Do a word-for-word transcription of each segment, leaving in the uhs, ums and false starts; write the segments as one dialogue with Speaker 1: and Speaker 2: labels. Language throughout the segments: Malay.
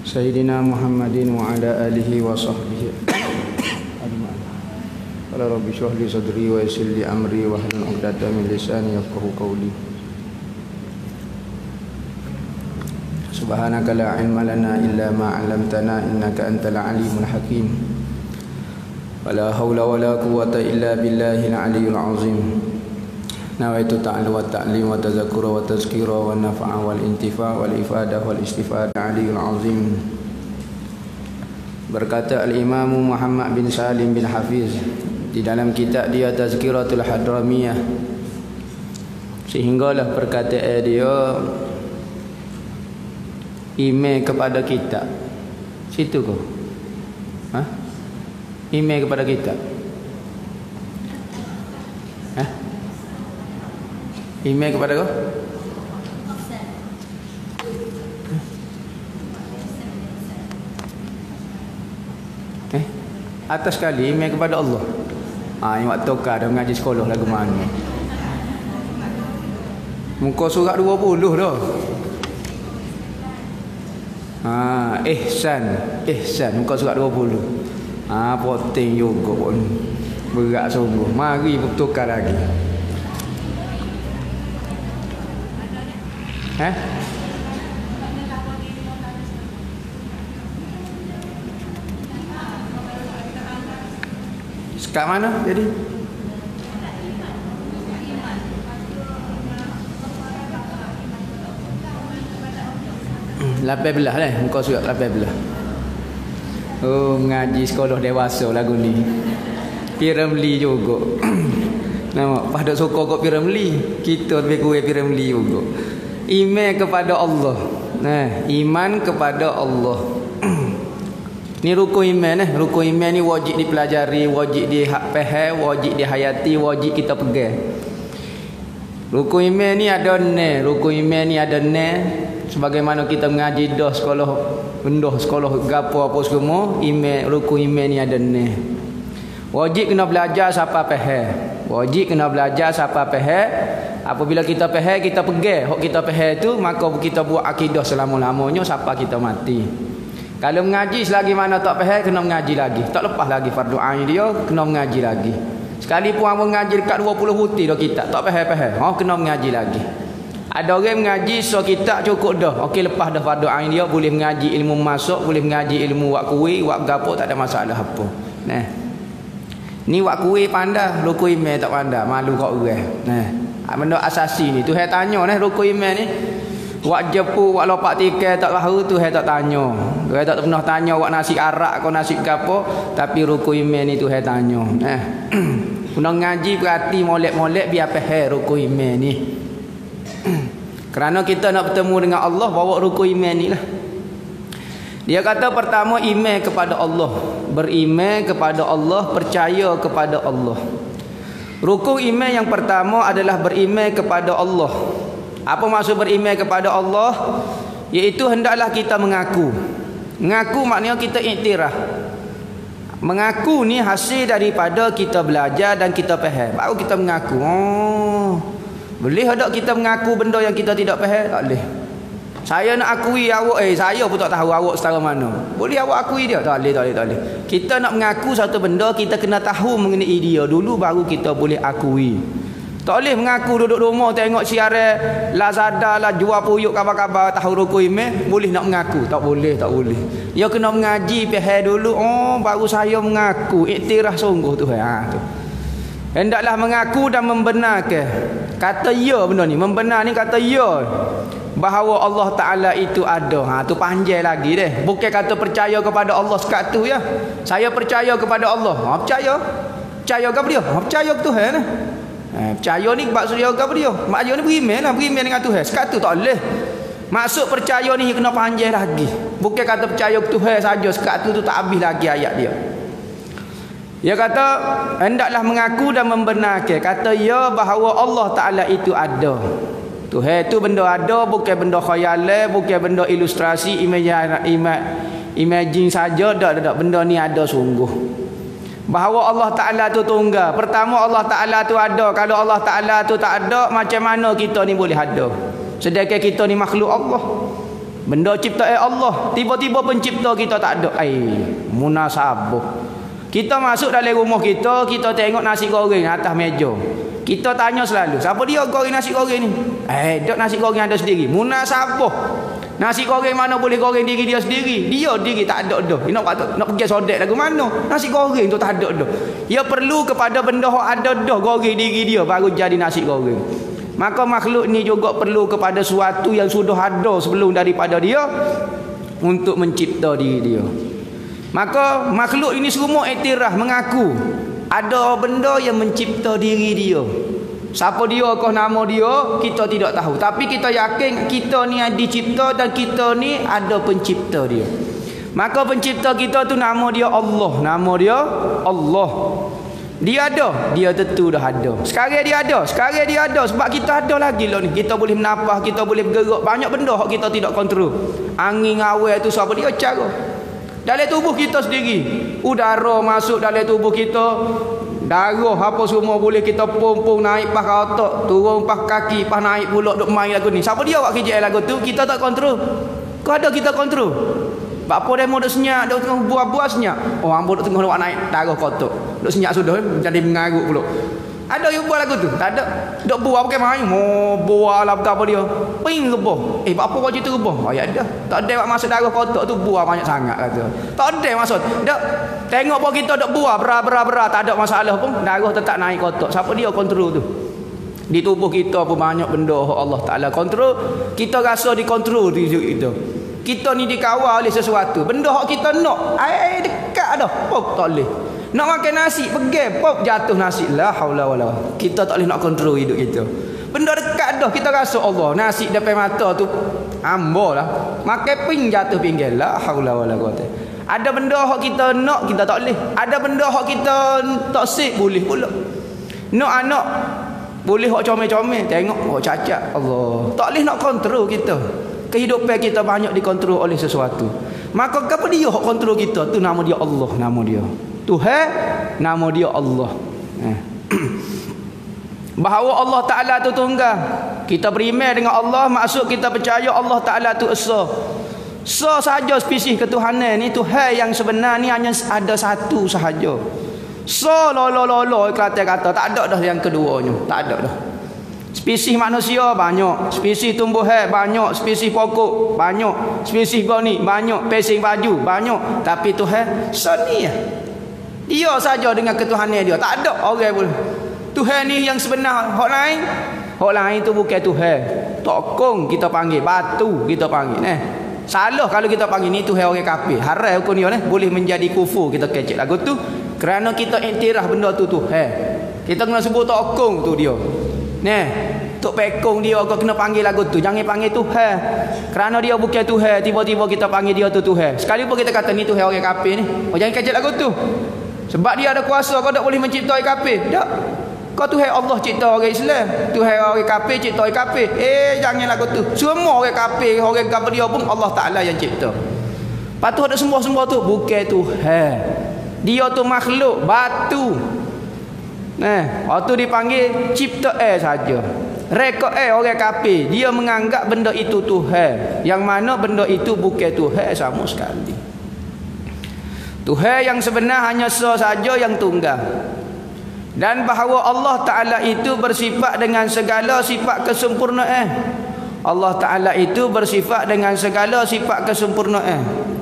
Speaker 1: Sayyidina Muhammadin wa ala alihi wa sahbihi ajma'in. Qala rabbi shrah li sadri wa yassir li amri wa hlul 'uqdatam min lisani yafqahu qawli. Subhanaka la ilma lana illa ma 'allamtana innaka antal alimul hakim. Wala haula wala quwwata illa billahil aliyyil azim. Nawaitu ta'allum wa ta'lim wa tazakkura wa tazkira wa naf'a wal intifa' wal ifadah wal istifada aliyul azim. Berkata al-Imam Muhammad bin Salim bin Hafiz di dalam kitab dia Tazkiratul Hadramiyah, sehinggalah perkataan dia email kepada kita. Situ kau? Ha? Email kepada kita. Ha? Email kepada kau? Eh? Atas sekali email kepada Allah. Ah, yang waktu tukar dah mengaji sekolah lagu mana? Muka surat dua puluh dah. Ah, ihsan, ihsan muka surat dua puluh. Ah, poting juga pun. Berat sungguh. Mari bertukar lagi. Eh? Sekat mana jadi? lapan belas lah, muka surat lapan belas. Oh, mengaji sekolah dewasa lagu ni. Piramli juga. Nampak pada suka kok Piramli. Kita lebih kurang Piramli juga. Iman kepada Allah. Nah, iman kepada Allah. Ni rukun iman eh. Rukun iman ni wajib dipelajari, wajib difaham, wajib dihayati, wajib kita pegang. Rukun iman ni ada ne, rukun iman ni ada ne. Sebagaimana kita mengaji dah sekolah rendah, sekolah gapo apa semua, iman rukun iman ni ada ne. Wajib kena belajar siapa faham. Wajib kena belajar siapa faham. Apabila kita faham, kita pegang hak kita faham tu, maka kita buat akidah selama-lamanya sampai kita mati. Kalau mengaji selagi mana tak faham, kena mengaji lagi. Tak lepas lagi fardu ain dia, kena mengaji lagi. Sekalipun abang mengaji dekat dua puluh butir dah kita, tak faham-faham, oh kena mengaji lagi. Ada orang mengaji so kita cukup dah. Okey, lepas dah fardu ain dia, boleh mengaji ilmu masuk, boleh mengaji ilmu wak kuih, wak gapo, tak ada masalah apa. Nah. Ni wak kuih pandai, rukun iman tak pandai, malu kat orang. Nah. Benda asasi ni Tuhan tanya ni rukun iman ni. Wak jepu, wak lopak tikai tak tahu, Tuhan tak tanya. Tuhan tak pernah tanya wak nasi arak kau nasi gapo, tapi rukun iman ni Tuhan tanya. Eh. Kena ngaji berarti molek-molek biar faham rukun iman ni. Kerana kita nak bertemu dengan Allah, bawa rukun iman ni lah. Dia kata pertama iman kepada Allah, beriman kepada Allah, percaya kepada Allah. Rukun iman yang pertama adalah beriman kepada Allah. Apa maksud beriman kepada Allah? Iaitu hendaklah kita mengaku. Mengaku maknanya kita iktiraf. Mengaku ni hasil daripada kita belajar dan kita faham. Baru kita mengaku. Oh, boleh tak kita mengaku benda yang kita tidak faham? Tak boleh. Saya nak akui awak, eh saya pun tak tahu awak setara mana. Boleh awak akui dia? Tak boleh, tak boleh, tak boleh. Kita nak mengaku satu benda, kita kena tahu mengenai dia dulu, baru kita boleh akui. Tak boleh mengaku duduk rumah tengok siaran Lazada lah, jual puyuk kabar-kabar tahu rukun iman, boleh nak mengaku? Tak boleh, tak boleh. Dia kena mengaji faham dulu, oh baru saya mengaku, iktiraf sungguh tu. Ha tu. Hendaklah mengaku dan membenarkan. Kata ya benda ni, membenar ni kata ya bahawa Allah Ta'ala itu ada. Ha tu panjang lagi deh. Bukan kata percaya kepada Allah sekat tu ya. Saya percaya kepada Allah. Ha percaya. Percaya kepada dia. Ha percaya ke Tuhan lah. Ha, percaya ni maksud dia kepada dia. Maksud ni beriman lah, beriman dengan Tuhan. Sekat tu tak boleh. Maksud percaya ni kena panjang lagi. Bukan kata percaya ke Tuhan saja, sekat tu tu tak habis lagi ayat dia. Dia kata hendaklah mengaku dan membenarkan. Kata ya bahawa Allah Ta'ala itu ada. Tuhan itu benda ada, bukan benda khayalan, bukan benda ilustrasi, imagine saja. Tak, tak, benda ni ada sungguh. Bahawa Allah Ta'ala tu tunggal. Pertama Allah Ta'ala tu ada. Kalau Allah Ta'ala tu tak ada, macam mana kita ni boleh ada? Sedangkan kita ni makhluk Allah. Benda ciptaan Allah, tiba-tiba pencipta kita tak ada. Ai, munasabah. Kita masuk dalam rumah kita, kita tengok nasi goreng atas meja. Kita tanya selalu, siapa dia goreng nasi goreng ni? Eh, dok nasi goreng ada sendiri. Munasabah. Nasi goreng mana boleh goreng diri dia sendiri? Dia diri tak ada dah. Nak nak pergi sodek lagu mana? Nasi goreng tu tak ada dah. Dia perlu kepada benda yang ada dah goreng diri dia baru jadi nasi goreng. Maka makhluk ni juga perlu kepada sesuatu yang sudah ada sebelum daripada dia untuk mencipta diri dia. Maka makhluk ini semua iktiraf mengaku ada benda yang mencipta diri dia. Siapa dia, kau nama dia, kita tidak tahu. Tapi kita yakin kita ni dicipta dan kita ni ada pencipta dia. Maka pencipta kita tu nama dia Allah. Nama dia Allah. Dia ada, dia tentu dah ada. Sekarang dia ada, sekarang dia ada sebab kita ada lagi lah ni. Kita boleh menapah, kita boleh bergerak, banyak benda yang kita tidak kontrol. Angin awal tu siapa dia cara. Dalam tubuh kita sendiri, udara masuk dalam tubuh kita, darah apa semua boleh kita pom-pom naik pas otak, turun pas kaki, pas naik pula duk main lagu ni. Siapa dia buat kerja lagu tu? Kita tak kontrol. Kau ada kita kontrol. Apa demo duk senyap, duk tengah buah-buah senyap. Oh, ambo duk tengah duk naik darah kotak. Duk senyap sudah jadi mengarut pula. Ada yang buat lagu tu? Tak ada. Duk buah pakai main. Oh, buah lah apa dia. Ping rebah. Eh, apa kau cerita rebah? Oh, ya ada. Tak ada buat masuk darah kotak tu buah banyak sangat kata. Tak ada maksud. Dak tengok apa kita dak buah berat-berat tak ada masalah pun. Darah tetap naik kotak. Siapa dia kontrol tu? Di tubuh kita pun banyak benda Allah Taala kontrol. Kita rasa dikontrol di kita. Kita ni dikawal oleh sesuatu. Benda hak kita nak, ai dekat dah. Pop tak boleh. Nak makan nasi, pergi pop jatuh nasi. La haula wala. Kita tak boleh nak kontrol hidup kita. Benda dekat dah kita rasa Allah. Nasi depan mata tu ambolah. Makan ping jatuh pinggir. La haula wala quwata. Ada benda hak kita nak, kita tak boleh. Ada benda hak kita tak sik, boleh pula. Nak anak boleh hak comel-comel, tengok hak cacat. Allah. Tak boleh nak kontrol kita. Kehidupan kita banyak dikontrol oleh sesuatu. Maka apa dia hak kontrol kita? Tu nama dia Allah, nama dia Tuhan, nama dia Allah. Eh. Bahawa Allah Taala tu tunggal. Kita beriman dengan Allah, maksud kita percaya Allah Taala tu esa. Esa sahaja spesies ketuhanan ni, Tuhan yang sebenar ni hanya ada satu sahaja. Esa lolo-lolo kata-kata, tak ada dah yang keduanya, tak ada dah. Spesies manusia banyak, spesies tumbuhan banyak, spesies pokok banyak, spesies goni banyak, pesing baju banyak, tapi Tuhan seni. Dia saja dengan ketuhanan dia, tak ada orang boleh. Tuhan ni yang sebenar, hak lain, hak lain tu bukan Tuhan. Tokong kita panggil, batu kita panggil. Eh, salah kalau kita panggil ni Tuhan orang kafir. Haram hukum dia, eh, boleh menjadi kufur kita kecek lagu tu. Kerana kita iktiraf benda tu Tuhan. Kita kena sebut tokong tu dia. Nah, tok pekong dia kau kena panggil lagu tu. Jangan panggil Tuhan. Kerana dia bukan Tuhan, tiba-tiba kita panggil dia tu Tuhan. Sekalipun kita kata ni Tuhan orang kafir ni. Oh, jangan kecek lagu tu. Sebab dia ada kuasa, kau tak boleh mencipta orang kafir. Tak. Kau Tuhan Allah cipta orang Islam. Tuhan orang kafir cipta orang kafir. Eh, jangan lagu tu. Semua orang kafir, orang kafir dia pun Allah Taala yang cipta. Patut ada semua-semua tu bukan Tuhan. Dia tu makhluk, batu. Nah, waktu dipanggil cipta air saja. Rekod air orang kafir, dia menganggap benda itu Tuhan, yang mana benda itu bukan Tuhan sama sekali. Tuhan yang sebenar hanya satu saja yang tunggal. Dan bahawa Allah Taala itu bersifat dengan segala sifat kesempurnaan. Allah Taala itu bersifat dengan segala sifat kesempurnaan.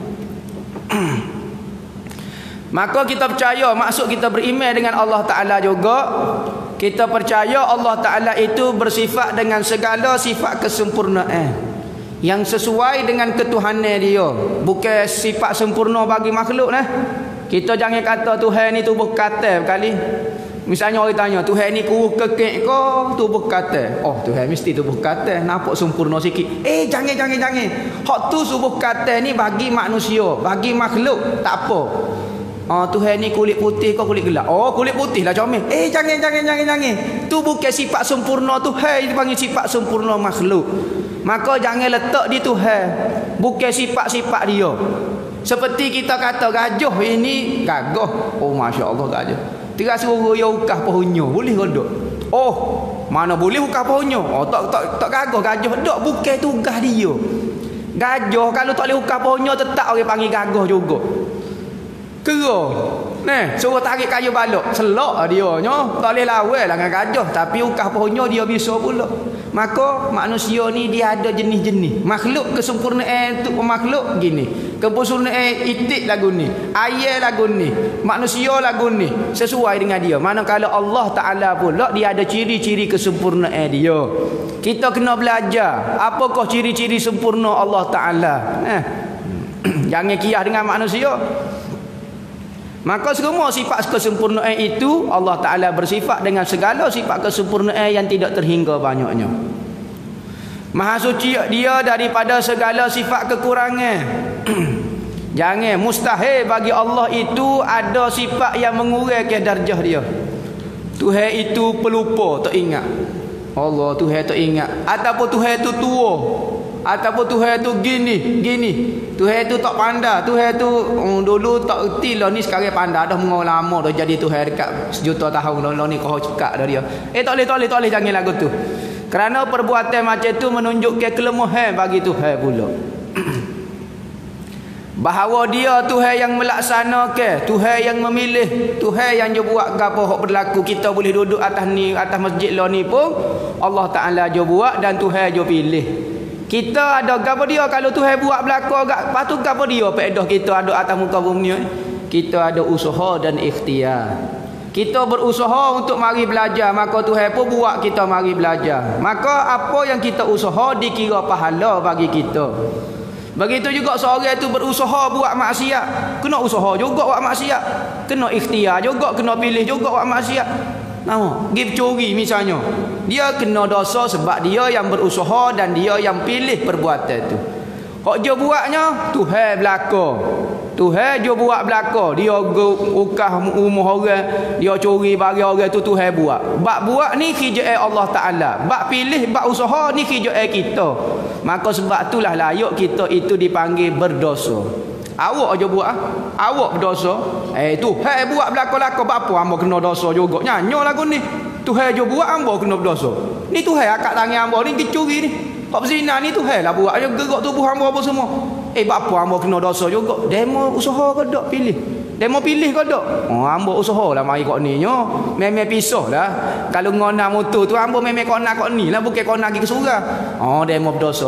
Speaker 1: Maka kita percaya, maksud kita beriman dengan Allah Ta'ala juga, kita percaya Allah Ta'ala itu bersifat dengan segala sifat kesempurnaan yang sesuai dengan ketuhanan dia. Bukan sifat sempurna bagi makhluk nah. Kita jangan kata Tuhan ni tubuh kata kali. Misalnya orang tanya, Tuhan ni kurus kekek ke tubuh kata? Oh, Tuhan mesti tubuh kata, nampak sempurna sikit. Eh, jangan jangan jangan. Hak tu tubuh kata ni bagi manusia, bagi makhluk tak apa. Oh, Tuhan ni kulit putih kau kulit gelap. Oh, kulit putih lah comel. Eh, jangan jangan jangan jangan. Tu bukan sifat sempurna Tuhan, dipanggil sifat sempurna makhluk. Maka jangan letak di Tuhan, bukan sifat-sifat dia. Seperti kita kata gajah ini gagah. Oh, masya-Allah gajah. Terasa roya ukah pohonnya, boleh godok. Oh, mana boleh ukah pohonnya? Oh, tak tak tak gagah gajah dak, bukan tugas dia. Gajah kalau tak boleh ukah pohonnya tetap orang panggil gagah juga. Kera. Nah, suruh tarik kayu balok, selok dia nya, tak boleh lawan lah dengan gajah, tapi ukah pohonnya dia bisa pula. Maka manusia ni dia ada jenis-jenis. Makhluk kesempurnaan tu makhluk gini. Kesempurnaan itik lagu ni, ayat lagu ni, manusia lagu ni sesuai dengan dia. Manakala Allah Taala pula dia ada ciri-ciri kesempurnaan dia. Kita kena belajar apakah ciri-ciri sempurna Allah Taala. Nah, jangan kiyah dengan manusia. Maka semua sifat kesempurnaan itu Allah Ta'ala bersifat dengan segala sifat kesempurnaan yang tidak terhingga banyaknya. Maha suci dia daripada segala sifat kekurangan. Jangan, mustahil bagi Allah itu ada sifat yang mengurangkan darjah dia. Tuhan itu pelupa, tak ingat. Allah Tuhan tak ingat. Ataupun Tuhan itu tua. Ataupun Tuhan tu gini, gini. Tuhan tu tak pandai. Tuhan tu um, dulu tak erti lah ni, sekarang pandai dah mengaul lama dah jadi Tuhan dekat sejuta tahun lah ni kau cekak dah dia. Eh tak boleh, tak boleh, tak boleh jangan lagu tu. Kerana perbuatan macam tu menunjukkan kelemahan bagi Tuhan pula. Bahawa dia Tuhan yang melaksanakan, Tuhan yang memilih, Tuhan yang dia buat gapo hak berlaku. Kita boleh duduk atas ni, atas masjid lah ni pun Allah Taala dia buat dan Tuhan dia pilih. Kita ada gapo dia kalau Tuhan buat berlaku agak patut gapo dia pedah kita ada atas muka bumi ni. Kita ada usaha dan ikhtiar. Kita berusaha untuk mari belajar, maka Tuhan pun buat kita mari belajar. Maka apa yang kita usaha dikira pahala bagi kita. Begitu juga seorang itu berusaha buat maksiat, kena usaha juga buat maksiat. Kena ikhtiar juga, kena pilih juga buat maksiat. Nama, pergi curi misalnya. Dia kena dosa sebab dia yang berusaha dan dia yang pilih perbuatan itu. Hak dia buatnya Tuhan belaka. Tuhan dia buat belaka. Dia ukah rumah orang, dia curi bagi orang tu Tuhan buat. Bak buat ni kerjaan Allah Taala. Bak pilih, bak usaha ni kerjaan kita. Maka sebab itulah layak kita itu dipanggil berdosa. Awak aja buat ah. Awak berdosa. Eh Tuhan buat belaka-laka apa hamba kena dosa juga. Nyanyo lagu ni. Tuhan je buat hamba kena berdosa. Ni Tuhan akak tangan hamba ni dicuri ni. Hak zina ni Tuhan lah buat. Dia gerak tubuh hamba apa semua. Eh apa hamba kena dosa juga. Demo usaha ke dak pilih. Demo pilih ke dak. Oh hamba usahalah mari kok ni nyo. Memang pisah lah. Kalau ngona motor tu hamba memang kona kok ni lah bukan kona pergi ke surau. Oh demo berdosa.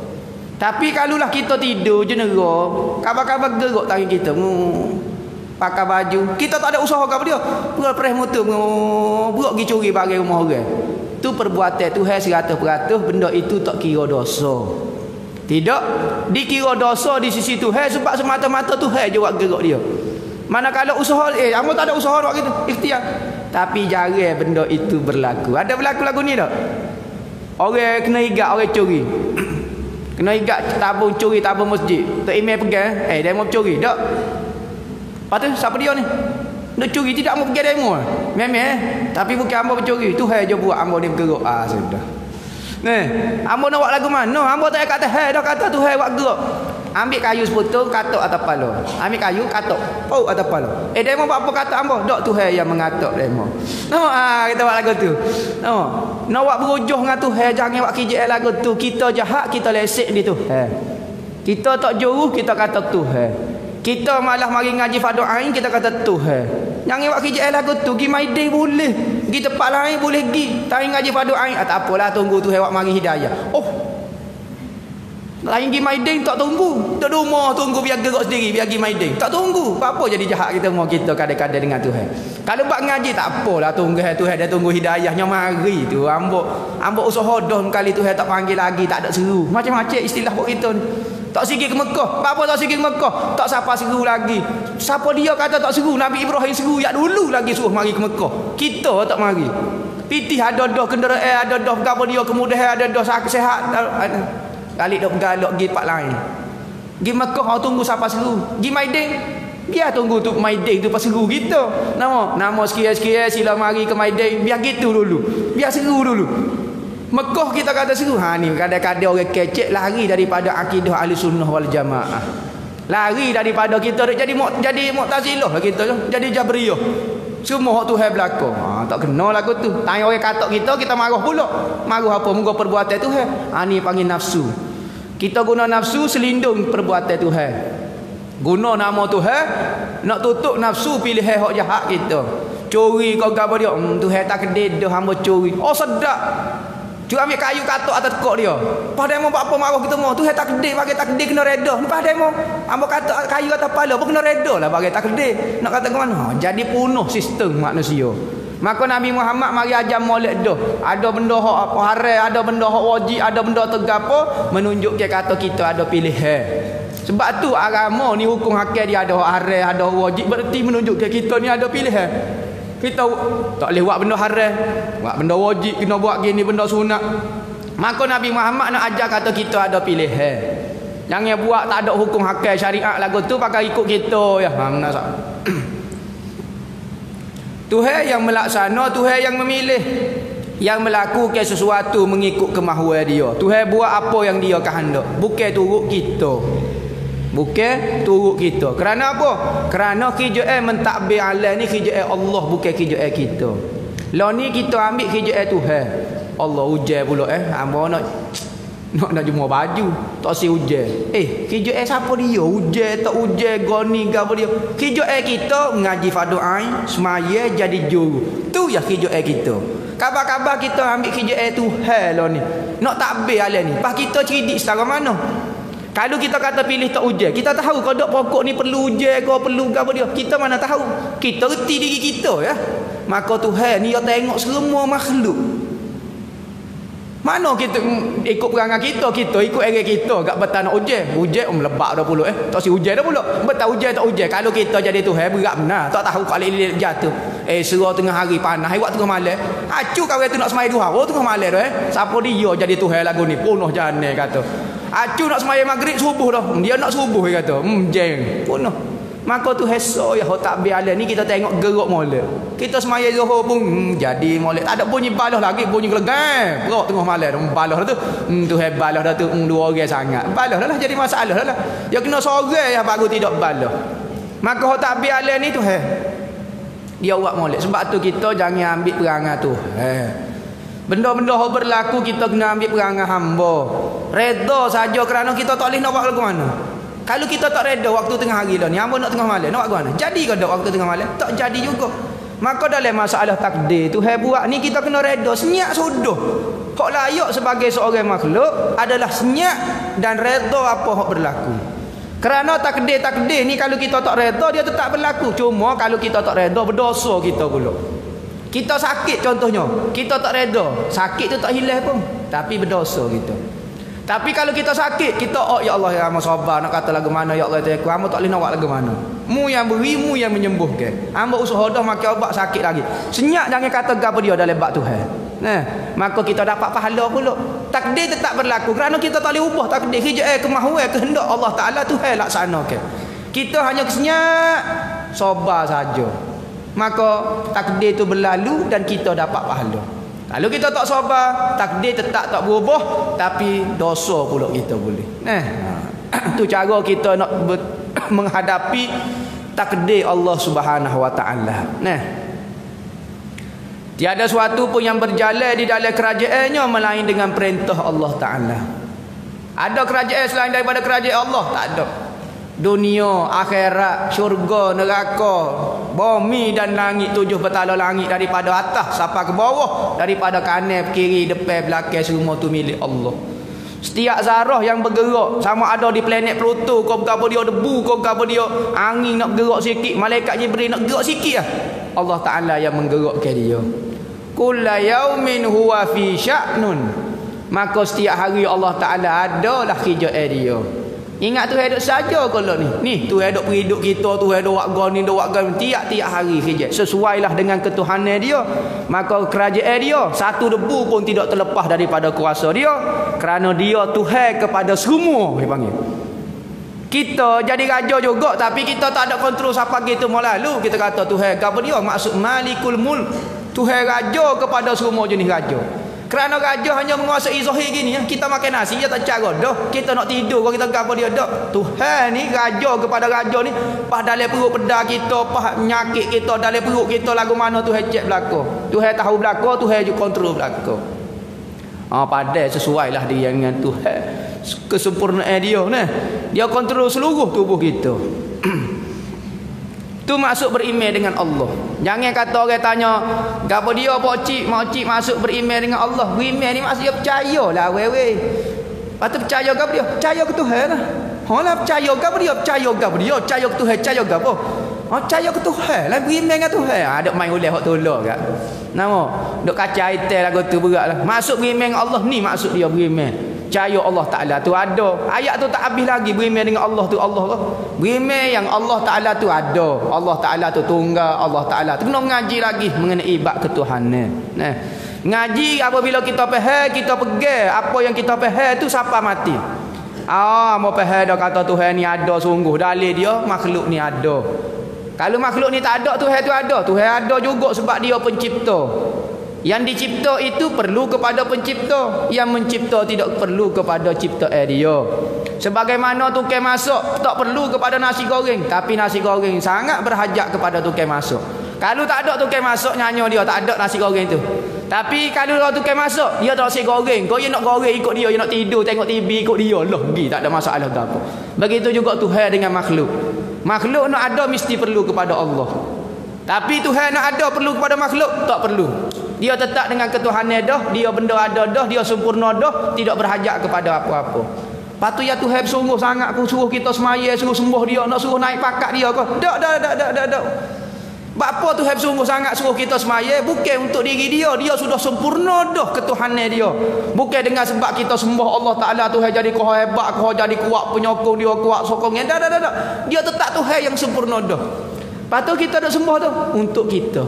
Speaker 1: Tapi kalulah kita tidur je nerok, kabar-kabar gerak tangan kita. Hmm. Pakai baju, kita tak ada usaha apa dia. Perah motor, buat pergi curi barang rumah orang. Tu perbuatan Tuhan seratus peratus, benda itu tak kira dosa. Tidak dikira dosa di sisi Tuhan sebab semata-mata Tuhan je buat gerak dia. Manakala usaha, eh hamba tak ada usaha buat gitu, ikhtiar. Tapi jarang benda itu berlaku. Ada berlaku lagu ni tak? Orang kena igat, orang curi. Kena igat tabung curi tabung masjid. Tak email pegang, eh demo curi dak. Lepas tu siapa dia ni? Nak curi tidak mau pergi demo. Memang eh. Tapi bukan hamba pencuri. Tuhan je buat hamba ni bergerak. Ah sudah. Ni, hamba nak buat lagu mana? Hamba tak kata hai dah kata Tuhan buat gerak. Ambil kayu sepotong katok atas kepala. Ambil kayu katok pau atas kepala. Eh demo buat apa kata hamba? Dak Tuhan yang mengatok demo. Nampak ah kita buat lagu tu. Nampak. Nak buat berujuh dengan Tuhan jangan buat kijek lagu tu. Kita jahat kita lesek di Tuhan. Kita tak jauh kita kata Tuhan. Kita malah mari ngaji fardu ain kita kata Tuhan. Jangan buat kijek lagu tu. Gi my day boleh. Gi tempat lain boleh gi. Tapi ngaji fardu ain ah, tak apalah tunggu Tuhan buat mari hidayah. Oh. Lain pergi maiding tak tunggu. Tak rumah tunggu biar gerak sendiri biar pergi maiding. Tak tunggu. Apa jadi jahat kita mau kita kadang-kadang dengan Tuhan. Kalau buat ngaji tak apalah tunggu Tuhan dia tunggu hidayahnya mari tu. Ambok ambok usaha dah kali Tuhan tak panggil lagi tak ada seru. Macam-macam istilah buat kita ni. Tak sigi ke Mekah. Apa tak sigi ke Mekah? Tak siapa seru lagi. Siapa dia kata tak seru? Nabi Ibrahim seru yak dulu lagi suruh mari ke Mekah. Kita tak mari. Pitih ada dah kenderaan, ada dah gapo dia kemudahan, ada dah sehat. Kali dok galak pergi tempat lain. Pergi Mekah kau tunggu siapa seru. Pergi Maiding. Biar tunggu tu Maiding tu pas seru kita. Nama, nama sekian-sekian sila mari ke Maiding. Biar gitu dulu. Biar seru dulu. Mekah kita kata seru. Ha ni kadang-kadang orang kecek lari daripada akidah Ahlussunnah wal Jamaah. Lari daripada kita jadi jadi Mu'tazilah kita jadi Jabriyah. Semua hak Tuhan belaka. Ha, tak kena lagu tu. Tanya orang katok kita, kita marah pula. Marah apa? Muka perbuatan Tuhan. Ha, ni panggil nafsu. Kita guna nafsu selindung perbuatan Tuhan. Guna nama Tuhan nak tutup nafsu pilihan hak jahat kita. Curi kau gapo dia, hmm, Tuhan tak kedai dah hamba curi. Oh sedap. Curi ambil kayu katuk atas tekok dia. Padahal mau buat apa marah kita mau. Tuhan tak kedai bagi tak kedai kena reda. Ni padahal mau hamba katuk kayu atas kepala pun kena reda lah bagi tak kedai. Nak kata ke mana? Ha, jadi punah sistem manusia. Maka Nabi Muhammad mari ajar molek dah. Ada benda hak apa haram, ada benda hak wajib, ada benda tergapo menunjukkan kata kita ada pilihan. Sebab tu agama ni hukum hakim dia ada hak haram, ada hak wajib, berarti menunjukkan kita ni ada pilihan. Kita tak boleh buat benda haram, buat benda wajib, kena buat gini benda sunat. Maka Nabi Muhammad nak ajar kata kita ada pilihan. Jangan buat tak ada hukum hakim syariat lagu tu pakai ikut kita ya. Ha menasa. Tuhan yang melaksana, Tuhan yang memilih, yang melakukan sesuatu mengikut kemahuan dia. Tuhan buat apa yang dia kehendak, bukan turut kita. Bukan turut kita. Kerana apa? Kerana kerjaan mentadbir alam ni kerjaan Allah, bukan kerjaan kita. Lah ni kita ambil kerjaan Tuhan. Allah hujan pula eh. Hamba nak nak nak jumpa baju, tak si hujan. Eh, kerjaan siapa dia? Hujan tak hujan, goni gapo dia? Kerjaan kita mengaji fardu ain, semaya jadi juru. Tu ya kerjaan kita. Kabar-kabar kita ambil kerjaan Tuhan lah ni. Nak takbir alam ni. Pas kita cerdik secara mana? Kalau kita kata pilih tak hujan, kita tahu kodok pokok ni perlu hujan ke perlu gapo dia. Kita mana tahu? Kita reti diri kita ya. Maka Tuhan ni dia tengok semua makhluk. Mana kita ikut perangai kita, kita ikut area kita, gak betul nak hujan. Hujan um lebak dah pula eh. Tak si hujan dah pula. Betul hujan tak hujan. Kalau kita jadi Tuhan berat benar. Tak tahu kali lilit jatuh. Eh serah tengah hari panas, hari waktu tengah malam. Acu kau tu nak semaya duha. Oh tengah malam dah eh. Siapa dia jadi Tuhan lagu ni? Punuh jane kata. Acu nak semaya maghrib subuh dah. Dia nak subuh dia kata. Hmm jeng. Punuh. Maka tu heso ya hok tak biala ni kita tengok gerak molek. Kita semaya zuhur pun hmm, jadi molek. Tak ada bunyi balah lagi, bunyi gelegan. Gerak tengah malam balah dah tu. Hmm tu he balah dah tu hmm, dua orang sangat. Balah dah lah jadi masalah dah lah. Ya kena seorang yang baru tidak balah. Maka hok tak biala ni tu he. Dia buat molek. Sebab tu kita jangan ambil perangai tu. He. Benda-benda hok berlaku kita kena ambil perangai hamba. Redha saja kerana kita tak boleh nak buat lagu mana. Kalau kita tak reda waktu tengah hari dah ni, hamba nak tengah malam, nak buat mana? Jadi ke tak waktu tengah malam? Tak jadi juga. Maka dalam masalah takdir tu, hai buat ni kita kena reda, senyap sudah. Hak layak sebagai seorang makhluk adalah senyap dan reda apa hak berlaku. Kerana takdir-takdir ni kalau kita tak reda dia tetap berlaku. Cuma kalau kita tak reda berdosa kita pula. Kita sakit contohnya, kita tak reda, sakit tu tak hilang pun, tapi berdosa kita. Tapi kalau kita sakit, kita oh ya Allah ya hamba sabar nak kata lagu mana ya Allah aku hamba tak boleh nak buat lagu mana. Mu yang beri, mu yang menyembuhkan. Hamba usaha dah makan ubat sakit lagi. Senyap jangan kata gapo dia dalam bab Tuhan. Nah, maka kita dapat pahala pula. Takdir tetap berlaku kerana kita tak boleh ubah takdir. Kerja eh kemahuan kehendak Allah Taala Tuhan laksanakan. Kita hanya senyap sabar saja. Maka takdir itu berlalu dan kita dapat pahala. Kalau kita tak sabar, takdir tetap tak berubah, tapi dosa pula kita boleh. Nah, tu cara kita nak menghadapi takdir Allah Subhanahu Wa Taala. Nah, tiada suatu pun yang berjalan di dalam kerajaannya melain dengan perintah Allah Taala. Ada kerajaan selain daripada kerajaan Allah? Tak ada. Dunia, akhirat, syurga, neraka, bumi dan langit, tujuh petala langit daripada atas sampai ke bawah, daripada kanan, kiri, depan, belakang, semua tu milik Allah. Setiap zarah yang bergerak, sama ada di planet Pluto, kau berapa dia debu, kau berapa dia angin nak bergerak sikit, malaikat Jibril nak bergerak sikit lah. Allah Ta'ala yang menggerakkan dia. Kulla yaumin huwa fi sya'nun. Maka setiap hari Allah Ta'ala adalah kerjaan dia. Ingat tu hidup saja kalau ni. Ni tu hidup hidup kita, tu hidup wak goni, wak goni tiap-tiap hari kerja. Sesuailah dengan ketuhanan dia. Maka kerajaan dia satu debu pun tidak terlepas daripada kuasa dia, kerana dia Tuhan kepada semua dia panggil. Kita jadi raja juga tapi kita tak ada kontrol siapa gitu mau lalu kita kata Tuhan apa dia maksud Malikul Mulk. Tuhan raja kepada semua jenis raja. Kerana raja hanya menguasai zahir gini ya. Kita makan nasi dia tak cara dah. Kita nak tidur kalau kita apa dia dak. Tuhan ni raja kepada raja ni pas dalam perut pedah kita, pas nyakit kita dalam perut kita lagu mana Tuhan cek belaka. Tuhan tahu belaka, Tuhan juga kontrol belaka. Ah ha, padai sesuailah dia dengan Tuhan. kesempurnaan dia nah. Dia kontrol seluruh tubuh kita. Tu maksud beriman dengan Allah. Jangan kata orang tanya, gapo dia pak cik, mak cik masuk beriman dengan Allah. Beriman ni maksud dia percayalah wewe. Patut percaya gapo dia? Percaya ke Tuhan lah. Ha lah percaya gapo dia? Percaya gapo dia? Percaya ke Tuhan, percaya gapo? Ha percaya ke Tuhan lah, beriman dengan Tuhan. Ha dak main oleh hak tolak gak. Nama, dok kacau itel lagu tu beratlah. Maksud beriman dengan Allah ni maksud dia beriman. Percaya Allah Ta'ala tu ada. Ayat tu tak habis lagi. Beriman dengan Allah tu Allah ke? Beriman yang Allah Ta'ala tu ada. Allah Ta'ala tu tunggal. Allah Ta'ala tu kena mengaji lagi mengenai bab ketuhanan. Nah, ngaji apabila kita faham, kita pegang apa yang kita faham tu siapa mati. Ah, mau faham dah kata Tuhan ni ada sungguh. Dalil dia makhluk ni ada. Kalau makhluk ni tak ada, Tuhan tu ada. Tuhan ada juga sebab dia pencipta. Yang dicipta itu perlu kepada pencipta. Yang mencipta tidak perlu kepada ciptaan dia. Sebagaimana tukang masak tak perlu kepada nasi goreng, tapi nasi goreng sangat berhajat kepada tukang masak. Kalau tak ada tukang masak, nyanyi dia tak ada nasi goreng tu. Tapi kalau tukang masak, dia tak nasi goreng. Kau yang nak goreng ikut dia, yang nak tidur tengok T V ikut dia. Loh, pergi tak ada masalah ke apa. Begitu juga Tuhan dengan makhluk. Makhluk nak ada mesti perlu kepada Allah. Tapi Tuhan nak ada perlu kepada makhluk? Tak perlu. Dia tetap dengan ketuhanan dah, dia benda ada dah, dia sempurna dah, tidak berhajat kepada apa-apa. Patu ya Tuhan sungguh sangat aku suruh kita semaya, suruh sembuh dia, nak suruh naik pakat dia ke? Tak, tak, tak, tak, tak, tak. Apa Tuhan sungguh sangat suruh kita semaya? Bukan untuk diri dia, dia sudah sempurna dah ketuhanan dia. Bukan dengan sebab kita sembah Allah Ta'ala Tuhan jadi kau hebat, kau jadi kuat penyokong dia, kuat sokongnya. Tak, tak, tak, tak. Dia tetap Tuhan yang sempurna dah. Patut kita nak sembah tu untuk kita.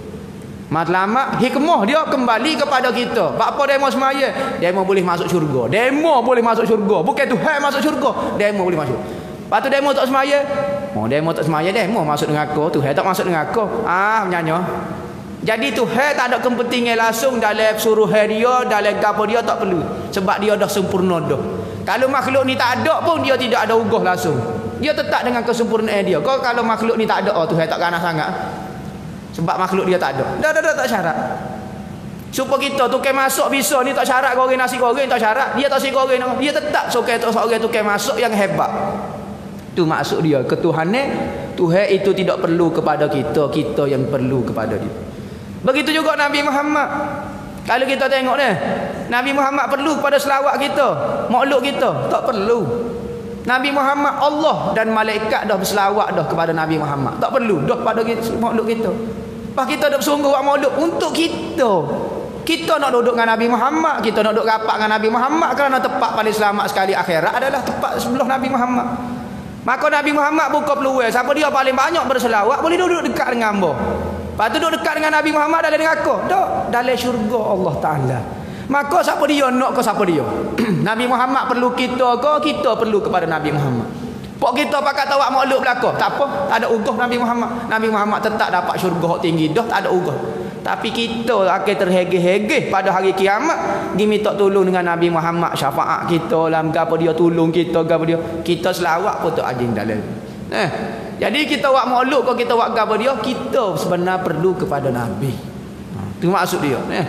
Speaker 1: Matlamat hikmah dia kembali kepada kita. Apa demo semaya? Demo boleh masuk syurga. Demo boleh masuk syurga. Bukan Tuhan masuk syurga. Demo boleh masuk. Patut demo tak semaya? Oh, demo tak semaya, demo masuk dengan aku. Tuhan tak masuk dengan aku. Ah, menyanyi. Jadi Tuhan tak ada kepentingan langsung dalam suruhan dia, dalam gapo dia tak perlu. Sebab dia dah sempurna dah. Kalau makhluk ni tak ada pun dia tidak ada ugah langsung. Dia tetap dengan kesempurnaan dia. Kau kalau makhluk ni tak ada, oh Tuhan tak ganas sangat. Sebab makhluk dia tak ada. Dah dah dah tak syarat. Supaya kita tukang masuk bisa ni tak syarat goreng nasi goreng tak syarat. Dia tak si goreng dia tetap suka tu seorang tukang masuk yang hebat. Tu maksud dia ketuhanan. Tuhan itu tidak perlu kepada kita, kita yang perlu kepada dia. Begitu juga Nabi Muhammad. Kalau kita tengok ni, Nabi Muhammad perlu kepada selawat kita, makhluk kita tak perlu. Nabi Muhammad Allah dan malaikat dah berselawat dah kepada Nabi Muhammad. Tak perlu dah pada makhluk kita. Pas kita dah bersungguh buat makhluk untuk kita. Kita nak duduk dengan Nabi Muhammad, kita nak duduk rapat dengan Nabi Muhammad kerana tempat paling selamat sekali akhirat adalah tempat sebelah Nabi Muhammad. Maka Nabi Muhammad buka peluang. Siapa dia paling banyak berselawat boleh duduk dekat dengan hamba. Lepas tu duduk dekat dengan Nabi Muhammad dalam dengan aku. Tak, dalam syurga Allah Ta'ala. Maka siapa dia nak ke siapa dia? Nabi Muhammad perlu kita ke kita perlu kepada Nabi Muhammad. Pok kita pakat tawak makhluk belaka, tak apa, tak ada ugah Nabi Muhammad. Nabi Muhammad tetap dapat syurga tinggi dah, tak ada ugah. Tapi kita akan terhegeh-hegeh pada hari kiamat dia minta tolong dengan Nabi Muhammad, syafaat kita lah, gapo dia tolong kita, gapo dia. Kita selawat pun tak ajing dalam. Eh, jadi kita wak makhluk ke kita wak gapo dia, kita sebenarnya perlu kepada Nabi. Itu maksud dia, eh.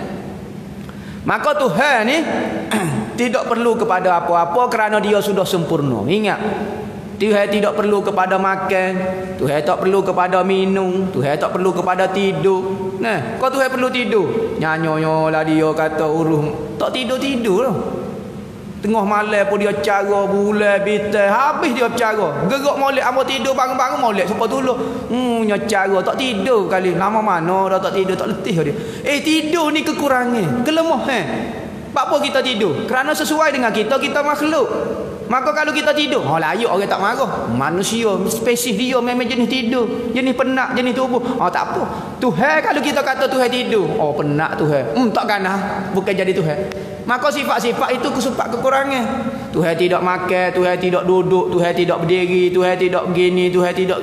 Speaker 1: Maka Tuhan ni tidak perlu kepada apa-apa kerana dia sudah sempurna. Ingat, Tuhan tidak perlu kepada makan, Tuhan tak perlu kepada minum, Tuhan tak perlu kepada tidur. Nah, kau Tuhan perlu tidur. Nyanyo lah dia kata uruh tak tidur-tidur lah. Tengah malam pun dia cara bulan bitai habis dia bercara. Gerak molek amo tidur bangun-bangun molek siapa tolong. Hmm nya cara tak tidur kali. Lama mana dah tak tidur tak letih dia. Eh tidur ni kekurangan, kelemahan. Eh. Apa kita tidur? Kerana sesuai dengan kita kita makhluk. Maka kalau kita tidur, oh layak orang tak marah. Manusia spesies dia memang jenis tidur, jenis penat, jenis tubuh. Oh tak apa. Tuhan kalau kita kata Tuhan tidur, oh penat Tuhan. Hmm tak ganah, bukan jadi Tuhan. Maka sifat-sifat itu kesifat kekurangan. Tuhan tidak makan, Tuhan tidak duduk, Tuhan tidak berdiri, Tuhan tidak begini, Tuhan tidak.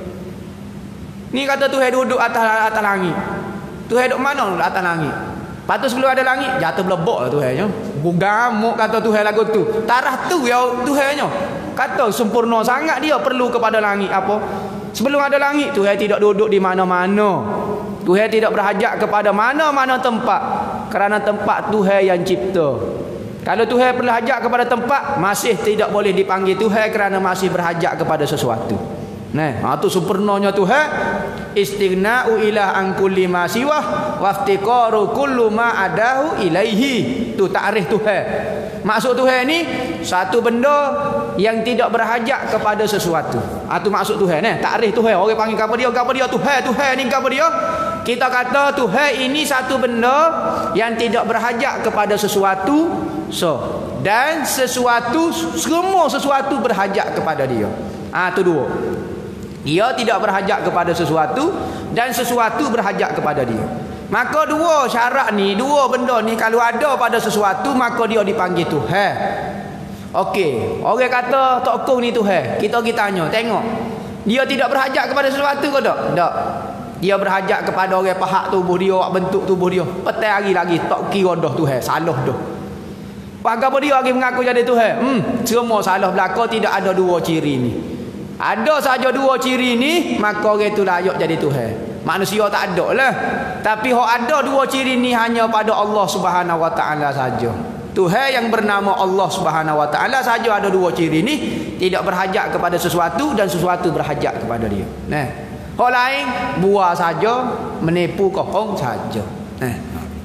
Speaker 1: Ni kata Tuhan duduk atas atas langit. Tuhan duduk mana atas langit? Patut sebelum ada langit jatuh belebok lah Tuhannya. Bugamuk kata Tuhan lagu tu. Tarah tu ya Tuhannya. Kata sempurna sangat dia perlu kepada langit apa? Sebelum ada langit Tuhan tidak duduk di mana-mana. Tuhan tidak berhajat kepada mana-mana tempat. Kerana tempat Tuhan yang cipta. Kalau Tuhan berhajat kepada tempat, masih tidak boleh dipanggil Tuhan kerana masih berhajat kepada sesuatu. Nah, ha tu sempurnanya Tuhan. Istighna'u ilah an kulli ma siwah waftiqaru kullu ma adahu ilaihi. Tu takrif Tuhan. Maksud Tuhan ni satu benda yang tidak berhajat kepada sesuatu. Ah tu maksud Tuhan eh. Takrif Tuhan. Orang panggil apa dia? Apa dia? Tuhan, Tuhan ni apa dia? Kita kata Tuhan ini satu benda yang tidak berhajat kepada sesuatu. So, dan sesuatu, semua sesuatu berhajat kepada dia. Ah tu dua. Dia tidak berhajat kepada sesuatu dan sesuatu berhajat kepada dia. Maka dua syarat ni, dua benda ni kalau ada pada sesuatu, maka dia dipanggil Tuhan. Okey, orang kata Tok Kong ni Tuhan. Kita kita tanya, tengok. Dia tidak berhajat kepada sesuatu ke tak? Tak. Dia berhajat kepada orang pahat tubuh dia, bentuk tubuh dia. Petai hari lagi tak kira dah Tuhan, salah dah. Pakai apa dia lagi mengaku jadi Tuhan? Hmm, semua salah belaka, tidak ada dua ciri ni. Ada saja dua ciri ni, maka orang itu layak jadi Tuhan. Manusia tak ada lah. Tapi hak ada dua ciri ni hanya pada Allah Subhanahu Wa Taala saja. Tuhan yang bernama Allah Subhanahu Wa Taala saja ada dua ciri ni, tidak berhajat kepada sesuatu dan sesuatu berhajat kepada dia. Nah, hak lain buah saja, menipu kosong saja. Nah,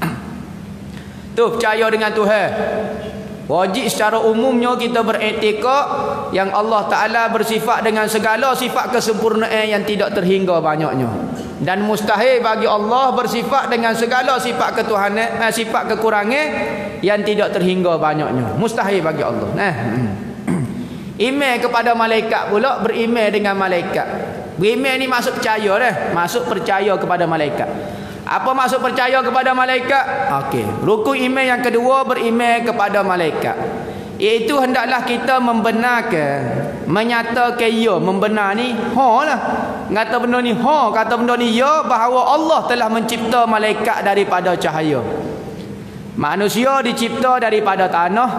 Speaker 1: tu percaya dengan Tuhan. Wajib secara umumnya kita beriktikad yang Allah Ta'ala bersifat dengan segala sifat kesempurnaan yang tidak terhingga banyaknya. Dan mustahil bagi Allah bersifat dengan segala sifat ketuhanan, eh, sifat kekurangan yang tidak terhingga banyaknya. Mustahil bagi Allah. Nah, iman kepada malaikat pula, beriman dengan malaikat. Beriman ni maksud percaya dah. Maksud percaya kepada malaikat. Apa maksud percaya kepada malaikat? Okey, rukun iman yang kedua beriman kepada malaikat. Iaitu hendaklah kita membenarkan, menyatakan ya, membenar ni ha lah. Kata benda ni ha, kata benda ni ya, bahawa Allah telah mencipta malaikat daripada cahaya. Manusia dicipta daripada tanah,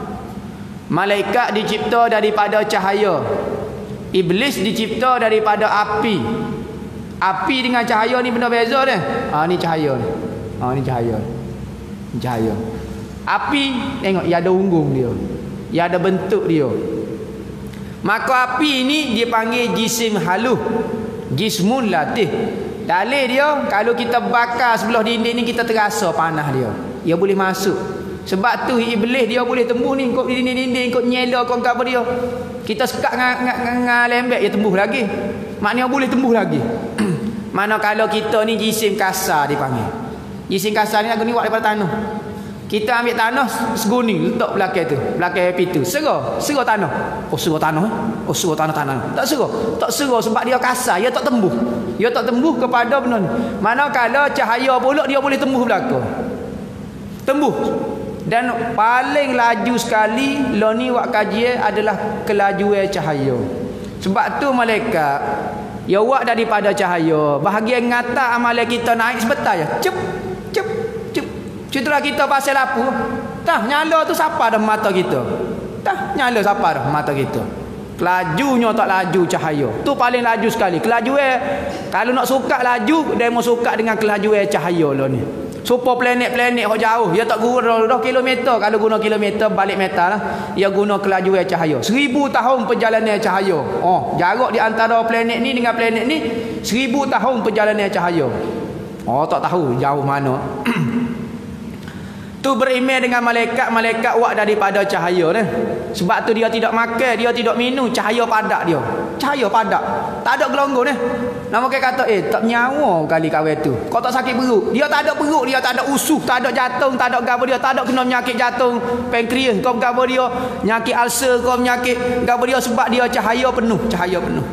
Speaker 1: malaikat dicipta daripada cahaya. Iblis dicipta daripada api. Api dengan cahaya ni benda beza dah. Ha ni cahaya ni. Ha ni cahaya. Ni cahaya. Api tengok ia ada unggung dia. Ia ada bentuk dia. Maka api ni dia panggil jisim haluh. Jismun latih. Dalil dia kalau kita bakar sebelah dinding ni kita terasa panas dia. Dia boleh masuk. Sebab tu iblis dia boleh tembus ni kok dinding-dinding kok nyela kok apa dia. Kita sekat dengan lembek dia tembus lagi. Maknanya boleh tembus lagi. Mana kalau kita ni jisim kasar dipanggil. Jisim kasar ni aku ni buat daripada tanah. Kita ambil tanah seguni letak belakang tu, belakang api tu. Serah, serah tanah. Oh serah tanah eh? Oh serah tanah-tanah. Tak serah. Tak serah sebab dia kasar, dia tak tembus. Dia tak tembus kepada benda ni. Mana kalau cahaya pula dia boleh tembus belakang. Tembus. Dan paling laju sekali lo ni buat kajian adalah kelajuan cahaya. Sebab tu malaikat ya buat daripada cahaya. Bahagian ngata amalan kita naik sebentar je. Cep cep cep. Citra kita pasal lampu. Tah nyala tu siapa dah mata kita. Tah nyala siapa dah mata kita. Kelajunya tak laju cahaya. Tu paling laju sekali. Kelajuan kalau nak suka laju dia mau suka dengan kelajuan cahaya lo ni. Super planet-planet yang jauh, dia tak guna dah kilometer. Kalau guna kilometer balik meter lah, dia guna kelajuan cahaya. Seribu tahun perjalanan cahaya. Oh, jarak di antara planet ni dengan planet ni seribu tahun perjalanan cahaya. Oh, tak tahu jauh mana. Tu beriman dengan malaikat, malaikat buat daripada cahaya ni. Sebab tu dia tidak makan, dia tidak minum, cahaya padak dia. Cahaya padak. Tak ada gelonggo ni. Nama dia kata, eh tak nyawa kali kawan tu. Kau tak sakit perut. Dia tak ada perut, dia tak ada usuh, tak ada jantung, tak ada gapo dia, tak ada kena penyakit jantung, pankreas, kau gapo dia, penyakit ulcer, kau penyakit gapo dia sebab dia cahaya penuh, cahaya penuh.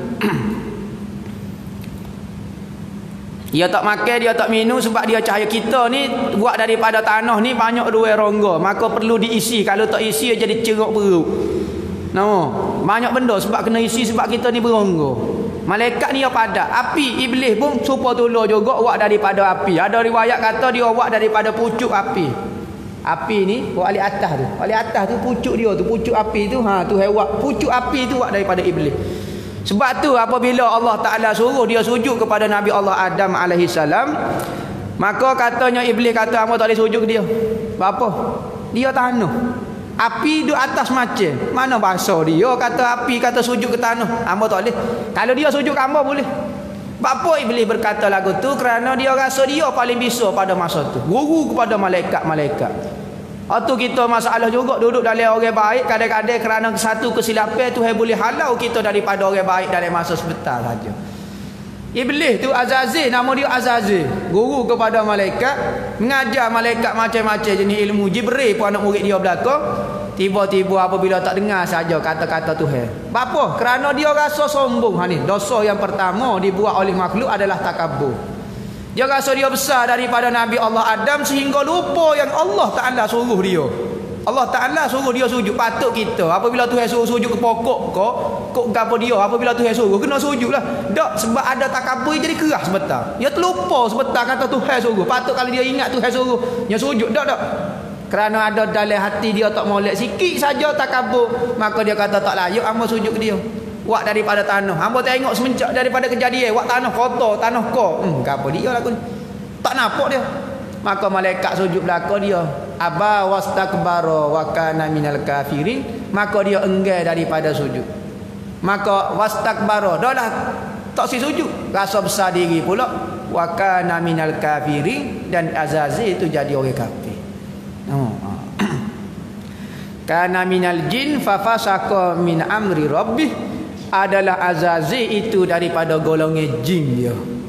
Speaker 1: Dia tak makan, dia tak minum sebab dia cahaya. Kita ni buat daripada tanah ni banyak dua rongga, maka perlu diisi. Kalau tak isi jadi ceruk perut. Nama banyak benda sebab kena isi sebab kita ni berongga. Malaikat ni dia padat. Api iblis pun supaya tolong juga buat daripada api. Ada riwayat kata dia buat daripada pucuk api. Api ni buat alik atas tu. Alik atas tu pucuk dia tu, pucuk api tu. Ha tu hewan. Pucuk api tu buat daripada iblis. Sebab tu apabila Allah Ta'ala suruh dia sujud kepada Nabi Allah Adam alaihi salam, maka katanya iblis kata hangpa tak boleh sujud ke dia. Apa? Dia tanah. Api duduk atas macam. Mana bahasa dia kata api kata sujud ke tanah. Hamba tak boleh. Kalau dia sujud ke hamba boleh. Bapa Iblis berkata lagu tu kerana dia rasa dia paling bisa pada masa tu. Guru kepada malaikat-malaikat. Atau kita masalah juga duduk dalam orang baik, kadang-kadang kerana satu kesilapan Tuhan boleh halau kita daripada orang baik dalam masa sebentar saja. Iblis tu Azazil, nama dia Azazil, guru kepada malaikat, mengajar malaikat macam-macam jenis ilmu. Jibril pun anak murid dia belakang. Tiba-tiba apabila tak dengar saja kata-kata Tuhan. Bapa? Kerana dia rasa sombong. Ha ni, dosa yang pertama dibuat oleh makhluk adalah takabur. Dia rasa dia besar daripada Nabi Allah Adam sehingga lupa yang Allah Ta'ala suruh dia. Allah Ta'ala suruh dia sujud. Patut kita apabila Tuhan suruh sujud ke pokok kok, kok gapo dia apabila Tuhan suruh kena sujudlah. Tak, sebab ada takabur jadi keras sebentar. Dia terlupa sebentar kata Tuhan suruh. Patut kalau dia ingat Tuhan suruh, dia sujud. Tak tak. Kerana ada dalam hati dia tak molek sikit saja takabur, maka dia kata tak layak hamba sujud ke dia. Wak daripada tanah. Hamba tengok semenjak daripada kejadian wak tanah kotor, tanah kau. Hmm, gapo dia lagu ni? Tak nampak dia. Maka malaikat sujud belakang dia. Aba wastakbara wa kana minal kafirin. Maka dia enggan daripada sujud. Maka wastakbara, dahlah tak si sujud. Rasa besar diri pula. Wa kana minal kafirin, dan Azazil itu jadi orang kafir. Oh. Kana minal jin fafasaka min amri rabbih, adalah Azazil itu daripada golongan jin dia.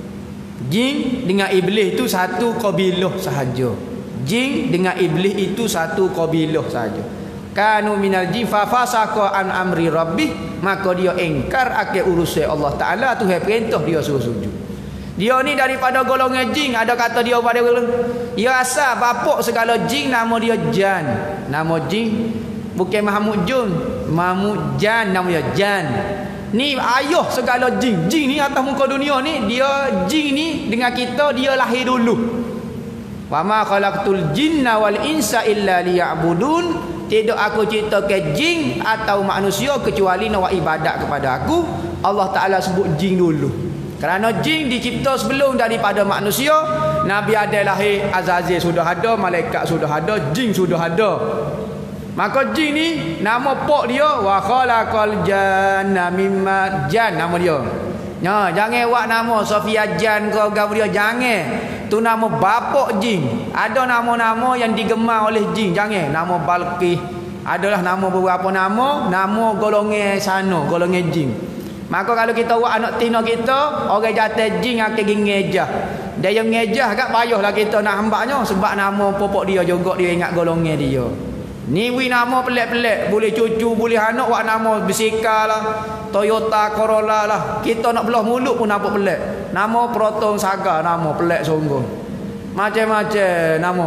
Speaker 1: Jin dengan iblis itu satu kabilah sahaja. Jin dengan iblis itu satu kabilah sahaja. Kanu minal jin fafasaka an amri rabbih, maka dia engkar akan urusan Allah Taala. Tuhan perintah dia suruh sujud. Dia ni daripada golongan jin. Ada kata dia pada golongan, dia asal bapak segala jin, nama dia Jan. Nama jin bukan Mahmud Jun, Mahmud Jan, nama dia Jan. Ni ayah segala jin. Jin ni atas muka dunia ni, dia jin ni dengan kita dia lahir dulu. Wa ma khalaqtul jinna wal insa illa liya'budun. Tidak aku ciptakan jin atau manusia kecuali nak ibadat kepada aku. Allah Taala sebut jin dulu. Kerana jin dicipta sebelum daripada manusia. Nabi Adam lahir, Azazil sudah ada, malaikat sudah ada, jin sudah ada. Maka jin ni nama pok dia wa khalaqal janna mimma, jan nama dia. Ya, jangan buat nama Sofia Jan ke gapo dia, jangan. Tu nama bapak jin. Ada nama-nama yang digemar oleh jin, jangan. Nama Balqis, adalah nama beberapa nama, nama golongan sana, golongan jin. Maka kalau kita buat anak tina kita, orang jatuh jin akan pergi ngejah. Dia yang ngejah kat payahlah kita nak hambaknya, sebab nama popok dia juga dia ingat golongan dia. Ni wi nama pelik-pelik, boleh cucu, boleh anak buat nama Bisikal lah, Toyota Corolla lah. Kita nak belah mulut pun nampak pelik. Nama Proton Saga, nama pelik sungguh. Macam-macam nama.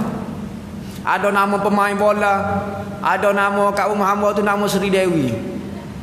Speaker 1: Ada nama pemain bola, ada nama kat rumah hamba tu nama Seri Dewi.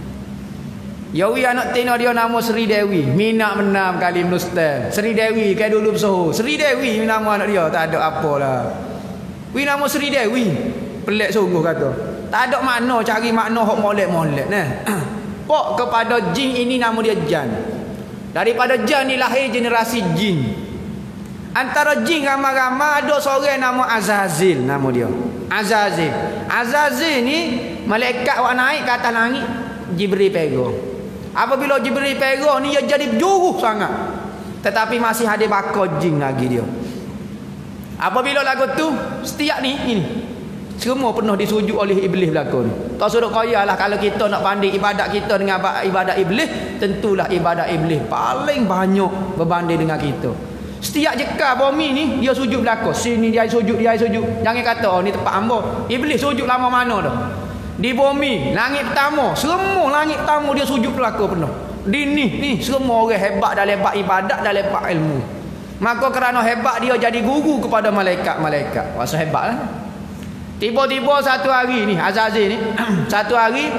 Speaker 1: Yawi anak tina dia nama Seri Dewi. Minat menam kali menustan. Seri Dewi kan dulu bersoho. Seri Dewi nama anak dia. Tak ada apalah. Wi nama Seri Dewi. Pelik sungguh kata. Tak ada makna, cari makna hok molek-molek nah. Pok kepada jin ini nama dia Jan. Daripada Jan ni lahir generasi jin. Antara jin ramai-ramai ada seorang nama Azazil nama dia. Azazil. Azazil ni malaikat wak naik ke atas langit, Jibril pegang. Apabila Jibril pegang ni dia jadi juruh sangat. Tetapi masih ada bakal jin lagi dia. Apabila lagu tu setiap ni ini semua penuh disujud oleh iblis belakang ni. Tak suruh kaya lah kalau kita nak banding ibadat kita dengan ibadat iblis, tentulah ibadat iblis paling banyak berbanding dengan kita. Setiap jeka bumi ni dia sujud belakang. Sini dia sujud, dia sujud. Jangan kata oh ni tempat hamba. Iblis sujud lama mana dah. Di bumi, langit pertama, semua langit pertama dia sujud belakang penuh. Di ni, ni semua orang hebat dalam bab ibadat, dalam bab ilmu. Maka kerana hebat dia jadi guru kepada malaikat-malaikat. Rasa hebat lah. Tiba-tiba satu hari ni, Azazil ni, satu hari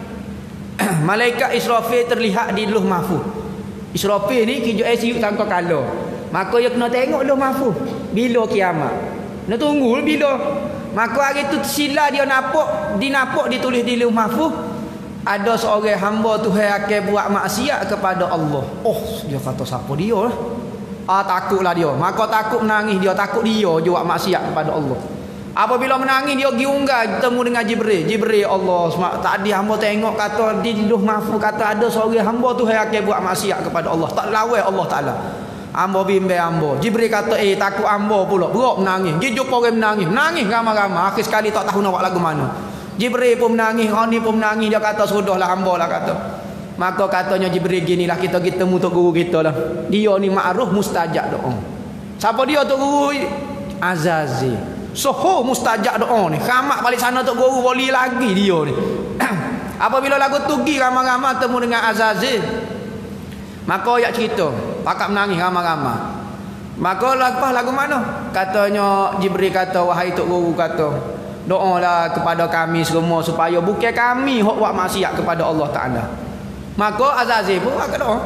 Speaker 1: malaikat Israfil terlihat di Lauh Mahfuz. Israfil ni kijak siuk tangkap kala. Maka dia kena tengok Lauh Mahfuz. Bila kiamat? Nak tunggu bila. Maka hari tu sila dia nampak, dinampak ditulis di Lauh Mahfuz, ada seorang hamba Tuhan akan buat maksiat kepada Allah. Oh, dia kata siapa dia lah. Ah, takutlah dia. Maka takut menangis dia, takut dia je buat maksiat kepada Allah. Apabila menangis dia pergi unggal bertemu dengan Jibril. Jibril, Allah semak, tadi hamba tengok kata di Lauh Mahfuz kata ada seorang hamba tu yang akan buat maksiat kepada Allah, tak lawan Allah Taala. Hamba bimbang hamba. Jibril kata, eh takut hamba pula. Berak menangis. Dia jumpa orang menangis. Menangis ramai-ramai. Akhir sekali tak tahu nak buat lagu mana. Jibril pun menangis, Hani pun menangis. Dia kata sudahlah hamba lah kata. Maka katanya Jibril ginilah kita kita temu tok guru kita lah. Dia ni ma'ruf mustajab doa. Siapa dia tok guru? Azazil. Soho mustajab doa ni. Khamak balik sana tok guru wali lagi dia ni. Apabila lagu tu pergi ramai-ramai temu dengan Azazil. Maka ayat cerita, pakak menangis ramai-ramai. Maka lepas lagu mana? Katanya Jibril kata, wahai tok guru kata, doalah kepada kami semua supaya bukan kami hok buat maksiat kepada Allah Taala. Maka Azazil pun agak doa.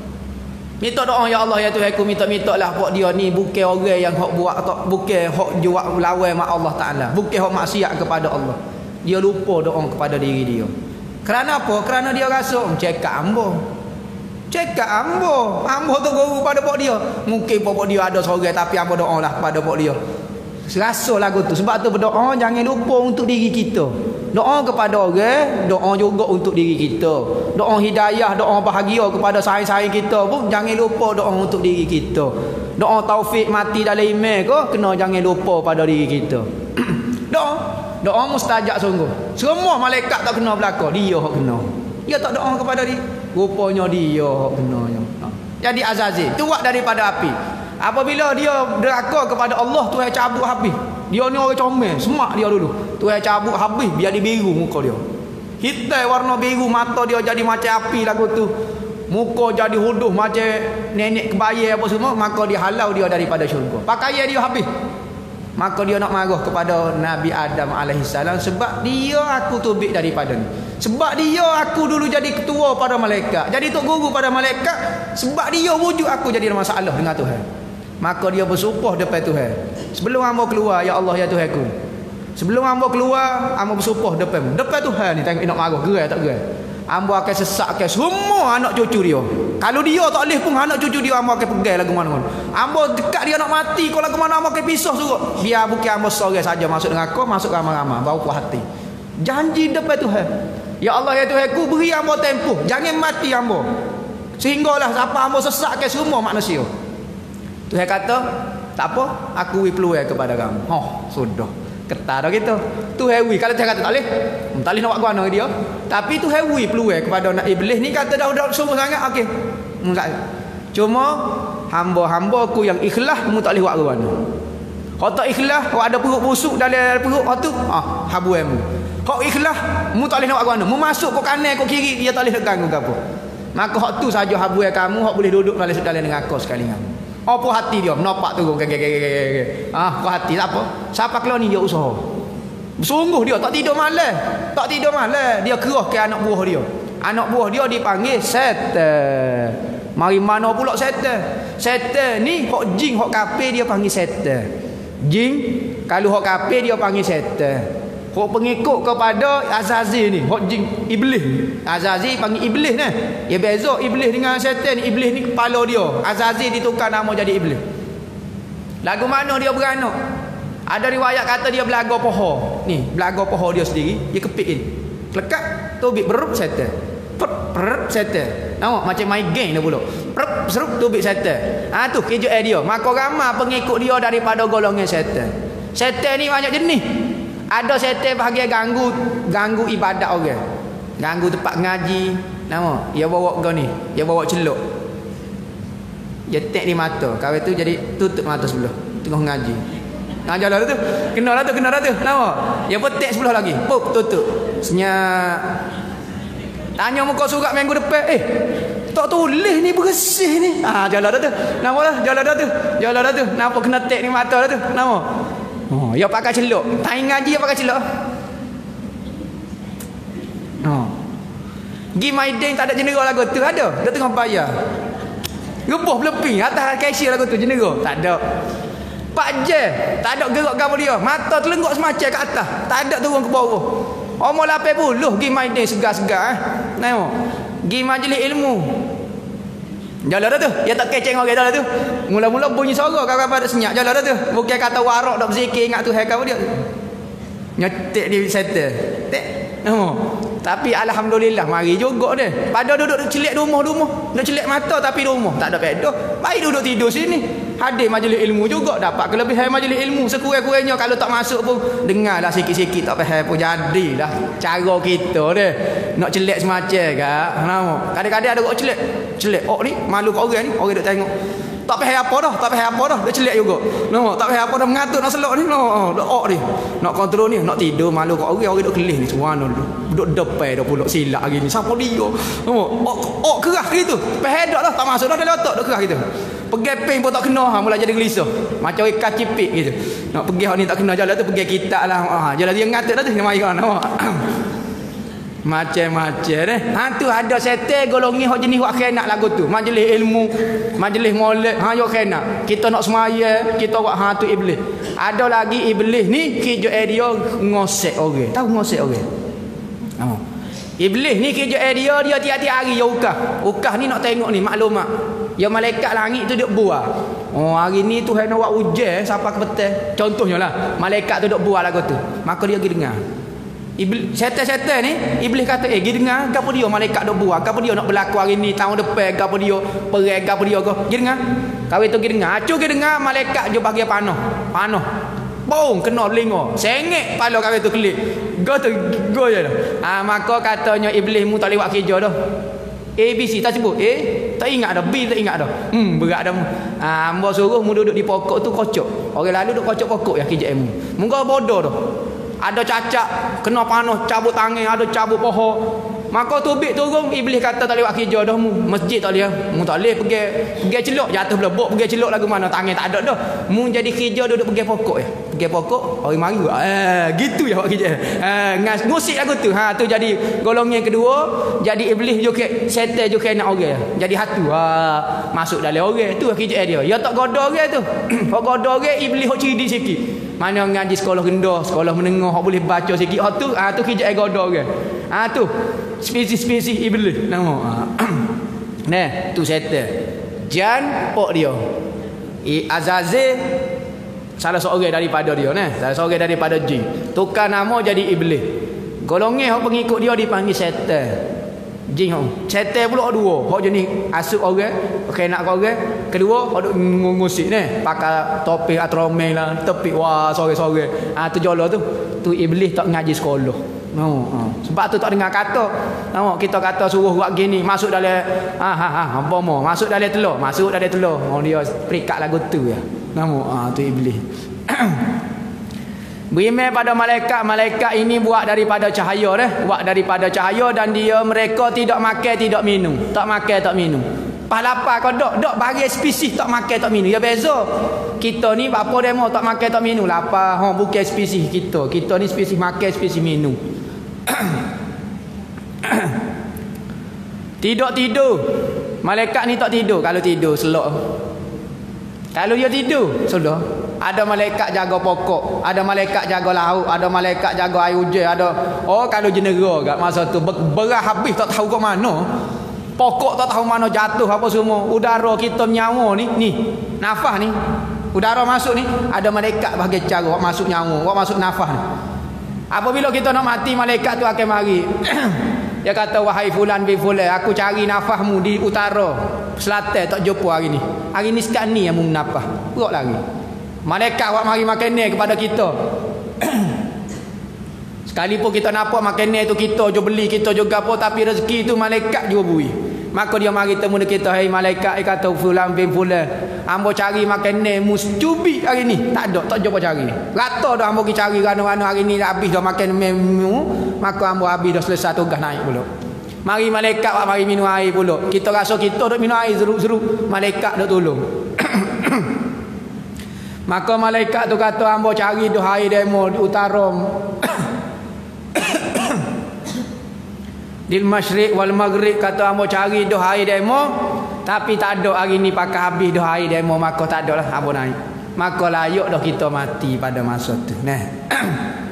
Speaker 1: Minta doa ya Allah ya Tuhan aku minta-mintalah buat dia ni bukan orang yang hok buat atau bukan hok jual lawan mak Allah Taala, bukan hok maksiat kepada Allah. Dia lupa doa kepada diri dia. Kerana apa? Kerana dia rasa cekak hamba. Cekak hamba. Hamba tu guru pada pok dia. Mungkin pok dia ada seorang tapi hamba doalah kepada pok dia. Rasa lagu tu. Sebab tu berdoa jangan lupa untuk diri kita. Doa kepada orang, doa juga untuk diri kita. Doa hidayah, doa bahagia kepada saing-saing kita pun jangan lupa doa untuk diri kita. Doa taufik mati dalam iman ke, kena jangan lupa pada diri kita. Doa, doa mustajab sungguh. Semua malaikat tak kena belaka, dia hok kena. Dia tak doa kepada dia, rupanya dia hok kenanya. Jadi Azazil tuak daripada api. Apabila dia deraka kepada Allah, Tuhan cabut habis. Dia ni orang comel, semak dia dulu. Tuhan cabut habis biar dia biru muka dia. Hitam warna biru, mata dia jadi macam api lagu tu. Muka jadi huduh macam nenek kebaya apa semua, maka dia halau dia daripada syurga. Pakaian dia habis. Maka dia nak marah kepada Nabi Adam alaihissalam sebab dia aku tubik daripada ni. Sebab dia aku dulu jadi ketua pada malaikat. Jadi tok guru pada malaikat, sebab dia wujud aku jadi ada masalah dengan Tuhan. Maka dia bersumpah depan Tuhan. Sebelum hamba keluar, ya Allah ya Tuhanku. Sebelum hamba keluar, hamba bersumpah depan depan Tuhan ni, tengok nak marah gerai tak gerai. Hamba akan sesakkan semua anak cucu dia. Kalau dia tak boleh pun anak cucu dia hamba akan pegang lagu mana-mana. Hamba dekat dia nak mati, kalau lagu mana hamba akan pisah suruh. Biar bukan hamba seorang saja masuk dengan aku, masuk ramai-ramai, baru puas hati. Janji depan Tuhan. Ya Allah ya Tuhanku, beri hamba tempoh, jangan mati hamba. Sehinggalah siapa hamba sesakkan semua manusia. Tuhan kata, tak apa, aku wi peluang kepada kamu. Oh, sudah. Ketar dah gitu. Tuhan wi, kalau Tuhan kata tak boleh, tak boleh nak buat guna dia. Tapi Tuhan wi peluang kepada nak iblis ni kata dah dah semua sangat, okey. Cuma hamba-hamba aku yang ikhlas mu tak boleh buat guna. Kalau tak ikhlas, kalau ada perut busuk dalam perut hak tu, ah, habuemu. Kalau ikhlas, mu tak boleh nak buat guna. Mu masuk ke kanan ke kiri, dia tak boleh ganggu gapo. Maka hak tu saja habuem kamu, hak boleh duduk dalam dalam dengan aku sekali kamu. Apa hati dia menapa tu ah apa hati tak apa siapa keluar ni dia usaha sungguh dia tak tidur malam tak tidur malam dia kerah ke anak buah dia anak buah dia dipanggil setan. Mari mana pula setan? Setan ni hok jin hok kafir dia panggil setan. Jin kalau hok kafir dia panggil setan. Hok pengikut kepada Azazil ni, hok jin iblis. Azazil panggil iblis ni. Ya beza iblis dengan setan. Iblis ni kepala dia. Azazil ditukar nama jadi iblis. Lagu mana dia beranak? Ada riwayat kata dia belaga pohon. Ni, belaga pohon dia sendiri, dia kepik ni. Kelekat, tubik berup setan. Perp perp setan. Nampak macam main game dah pula. Perp serup tubik setan. Ha tu kerja dia. Maka ramai pengikut dia daripada golongan setan. Setan ni banyak jenis. Ada setan bahagian ganggu ganggu ibadat orang. Ganggu tempat ngaji. Nama, dia bawa kau ni, dia bawa celuk. Dia tek di mata. Kau tu jadi tutup mata sebelah. Tengah ngaji. Ngaji lah tu. Kena lah tu, kena lah tu. Nama, dia petek sebelah lagi. Pop tutup. Senyap. Tanya muka surat minggu depan, eh, tak tulis ni bersih ni. Ah, jalan dah tu. Nama lah, jalan dah tu. Jalan dah tu. Nampak kena tek ni mata dah tu. Nama. Oh, dia pakai celuk. Tai ngaji dia pakai celuk. Oh. Gi Maidin tak ada jenera lagu tu ada. Dia tengah bayar. Rebuh beleping atas cashier lagu tu jenera. Tak ada. Pak je, tak ada gerak gapo dia. Mata terlengguk semacam ke atas. Tak ada turun ke bawah. Umur lapan puluh gi Maidin segar-segar eh. Tengok. Gi majlis ilmu. Jalan dah tu. Dia tak keceng orang jalan tu. Mula-mula bunyi suara kawan-kawan tak senyap jalan dah tu. Bukan kata warak dak berzikir ingat Tuhan kau dia. Nyetek di settle. Tek. Oh. Tapi alhamdulillah mari juga dia. Pada duduk celik rumah-rumah. Nak celik mata tapi rumah tak ada pedah. Baik duduk tidur sini. Hadir majlis ilmu juga dapat kelebihan majlis ilmu. Sekurang-kurangnya kalau tak masuk pun dengarlah sikit-sikit tak faham pun jadilah cara kita dia. Nak celik semacam kak. Kenapa? Kadang-kadang ada orang celik. Celik. Oh ni malu kat orang ni. Orang duk tengok. Tak faham apa dah, tak faham apa dah. Dia celik juga. Nampak tak faham apa dah mengatur nak selok ni. No, dak ok ni. Nak kontrol ni, nak tidur malu kat orang, orang duk kelih ni suano dulu. Duk depan dah pula silap hari ni. Siapa dia? Nampak? Ok, ok kerah gitu. Faham dak dah tak masuk dah dalam otak dak kerah gitu. Pergi ping pun tak kena ha, mula jadi gelisah. Macam ikan cipik gitu. Nak pergi hak ni tak kena jalan tu pergi kitab lah. Ha, jalan dia ngatur dah tu dia mai kan. Nampak? Macam-macam eh. Ha tu ada setel golongi hak jenis hak kena lagu tu. Majlis ilmu, majlis molek, ha yo kena. Kita nak semaya, kita buat ha tu iblis. Ada lagi iblis ni kerja dia ngosek orang. Tahu ngosek orang? Ha. Iblis ni kerja dia dia tiap-tiap hari ya ukah. Ukah ni nak tengok ni maklumat. Ya malaikat langit tu duk buah. Oh hari ni Tuhan nak buat hujan siapa ke petang. Contohnya lah malaikat tu duk buah lagu tu. Maka dia pergi dengar. Iblis setan-setan ni iblis kata eh pergi dengar gapo dia malaikat dok buat gapo dia nak berlaku hari ni tahun depan gapo dia perang gapo dia ke pergi dengar kau itu pergi dengar acu pergi dengar malaikat je bagi panah panah bong kena telinga sengit kepala kau itu kelip go tu go je dah ah maka katanya iblis mu tak lewat kerja dah A B C tak sebut A tak ingat dah B tak ingat dah hmm berat dah ah hamba suruh mu duduk di pokok tu kocok orang lalu duk kocok pokok ya kerja mu muka bodoh dah. Ada cacak kena panah cabut tangan ada cabut pohon maka tubik turun iblis kata tak lewat kerja dah mu masjid tak boleh mu tak boleh pergi pergi celok jatuh belebok pergi celok lagu mana tangan tak ada dah mu jadi kerja duduk pergi pokok ya pergi pokok hari mari eh gitu ya buat kerja eh ngas ngusik lagu tu ha tu jadi golongan kedua jadi iblis juga setan juga nak orang jadi hatu ha masuk dalam orang tu kerja dia ya tak goda orang tu hok goda orang iblis hok cerdik sikit mana ngaji sekolah rendah, sekolah menengah, hak boleh baca sikit. Hak tu, ah tu kerja goda orang. Ah tu spesies-spesies iblis nama. Nah, tu setan. Jan pok dia. I Azazel salah seorang daripada dia nah, salah seorang daripada jin. Tukar nama jadi iblis. Golongan hak pengikut dia dipanggil setan. Jin hok. Setan pula dua. Hak jenis asuk orang, pakai nak orang. Kedua hak duk ngusik ni, pakai topi atromel lah, tepi wah sore-sore. Ah tu jolo tu. Tu iblis tak ngaji sekolah. No, ha. Sebab tu tak dengar kata. Nampak kita kata suruh buat gini, masuk dalam ha ha ha apa mau, masuk dalam telur, masuk dalam telur. Oh dia perikat lagu tu ya. Nampak ah tu iblis. Beriman pada malaikat, malaikat ini buat daripada cahaya dah, buat daripada cahaya dan dia mereka tidak makan tidak minum, tak makan tak minum. Pas lapar kau dok dok bagi spesies tak makan tak minum. Ya beza. Kita ni apa demo tak makan tak minum, lapar ha bukan spesies kita. Kita ni spesies makan spesies minum. Tidak tidur. Malaikat ni tak tidur, kalau tidur selok. Kalau dia tidur sudah. Ada malaikat jaga pokok, ada malaikat jaga laut, ada malaikat jaga air hujan, ada oh kalau jenera kat masa tu berah habis tak tahu ke mana. Pokok tak tahu mana jatuh apa semua. Udara kita nyawa ni, ni nafas ni. Udara masuk ni ada malaikat bagi cara buat masuk nyawa, buat masuk nafas ni. Apabila kita nak mati malaikat tu akan mari. Dia kata wahai fulan bin fulan, aku cari nafasmu di utara, selatan tak jumpa hari ni. Hari ni sekat ni yang mu nafas. Perut lagi. Malaikat buat mari makanan kepada kita. Sekalipun kita nampak makanan itu kita je beli, kita juga apa, tapi rezeki itu malaikat juga beri. Maka dia mari temu dekat kita, hai malaikat, dia kata fulan bin fulan, hamba cari makanan mu cubit hari ni. Tak ada, tak jumpa cari. Rata dah hamba pergi cari rana-rana hari ni habis dah makan mu, maka hamba habis dah selesai tugas naik pula. Mari malaikat buat mari minum air pula. Kita rasa kita duk minum air zeruk-zeruk, malaikat duk tolong. Maka malaikat tu kata hamba cari dah air demo di utara. Di masyriq wal maghrib kata hamba cari dah air demo tapi tak ada hari ni pakai habis dah air demo maka tak ada lah hamba naik. Maka layak dah kita mati pada masa tu. Nah.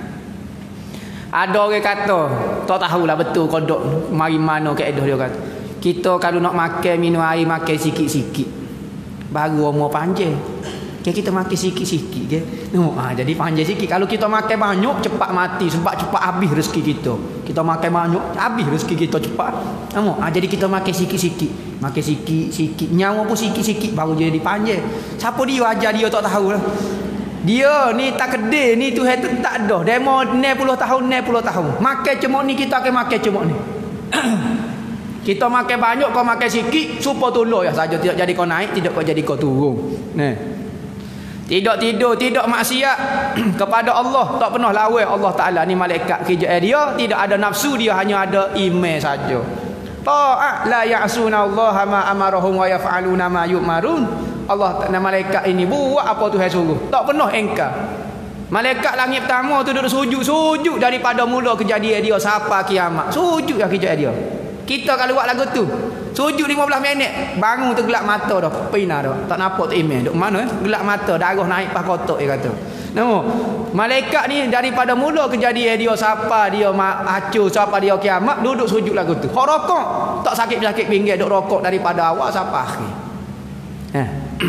Speaker 1: Ada orang kata tak tahulah betul kodok mari mana keedah dia kata. Kita kalau nak makan minum air makan sikit-sikit. Baru umur panjang. Okay, kita makan sikit-sikit ke. No, ha, jadi panjang sikit. Kalau kita makan banyak cepat mati sebab cepat habis rezeki kita. Kita makan banyak habis rezeki kita cepat. No, ha, jadi kita makan sikit-sikit. Makan sikit-sikit. Nyawa pun sikit-sikit baru jadi panjang. Siapa dia ajar dia tak tahu lah. Dia ni tak kedai ni Tuhan tu tak dah. Demo enam puluh tahun enam puluh tahun. Makan cemok ni kita akan makan cemok ni. Kita makan banyak kau makan sikit supaya tolong ya saja tidak jadi kau naik tidak kau jadi kau turun. Nah. Tidak tidur, tidak maksiat kepada Allah, tak pernah lawan Allah Taala ni malaikat kerja dia, tidak ada nafsu dia hanya ada iman saja. Taat la ya'suna Allah ma amarahum wa yaf'aluna ma yu'marun. Allah dan malaikat ini buat apa Tuhan suruh. Tak pernah engkar. Malaikat langit pertama tu duduk sujud, sujud daripada mula kejadian dia sampai kiamat. Sujud ya kerja dia. Kita kalau buat lagu tu sujud lima belas minit bangun tu gelap mata dah pina dah tak nampak tak iman duk mana eh? Gelap mata darah naik pas kotak dia kata. Namo malaikat ni daripada mula kejadian dia siapa dia hancur siapa dia kiamat duduk sujud lagu tu. Hok rokok tak sakit-sakit pinggir duk rokok daripada awal sampai akhir. Eh.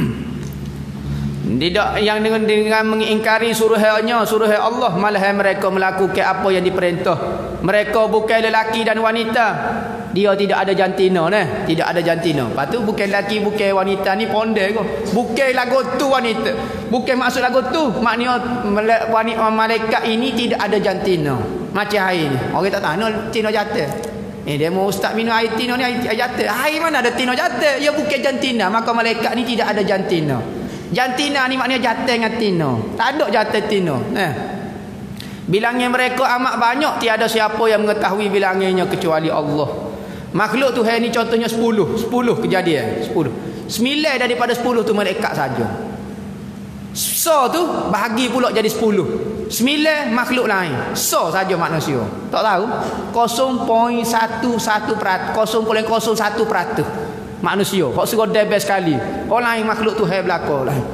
Speaker 1: Tidak yang dengan dengan mengingkari suruhannya suruhan Allah malah mereka melakukan apa yang diperintah. Mereka bukan lelaki dan wanita. Dia tidak ada jantina nah, tidak ada jantina. Lepas tu bukan lelaki bukan wanita ni pondek ko. Bukan lagu tu wanita. Bukan maksud lagu tu. Maknanya wanita malaikat ini tidak ada jantina. Macam air ni. Orang tak tahu tina jatuh. Eh dia mau ustaz minum air tina ni air jatuh. Air mana ada tina jatuh? Ia bukan jantina. Maka malaikat ni tidak ada jantina. Jantina ni maknanya jatuh dengan tina. Tak ada jatuh tina. Nah. Bilangnya mereka amat banyak, tiada siapa yang mengetahui bilangannya kecuali Allah. Makhluk Tuhan ni contohnya sepuluh, sepuluh kejadian, sepuluh. Sembilan daripada sepuluh tu malaikat saja. So tu bahagi pula jadi sepuluh. Sembilan makhluk lain. So saja manusia. Tak tahu? kosong perpuluhan satu peratus, kosong perpuluhan kosong satu peratus manusia. Hak suruh debes sekali. Orang lain makhluk Tuhan belaka lain.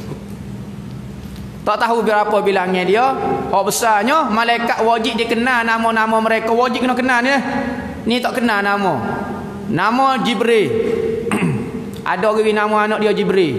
Speaker 1: Tak tahu berapa bilangnya dia. Hak besarnya malaikat wajib dia kenal nama-nama mereka. Wajib kena kenal ni. Ni tak kenal nama. Nama Jibril. Ada orang nama anak dia Jibril.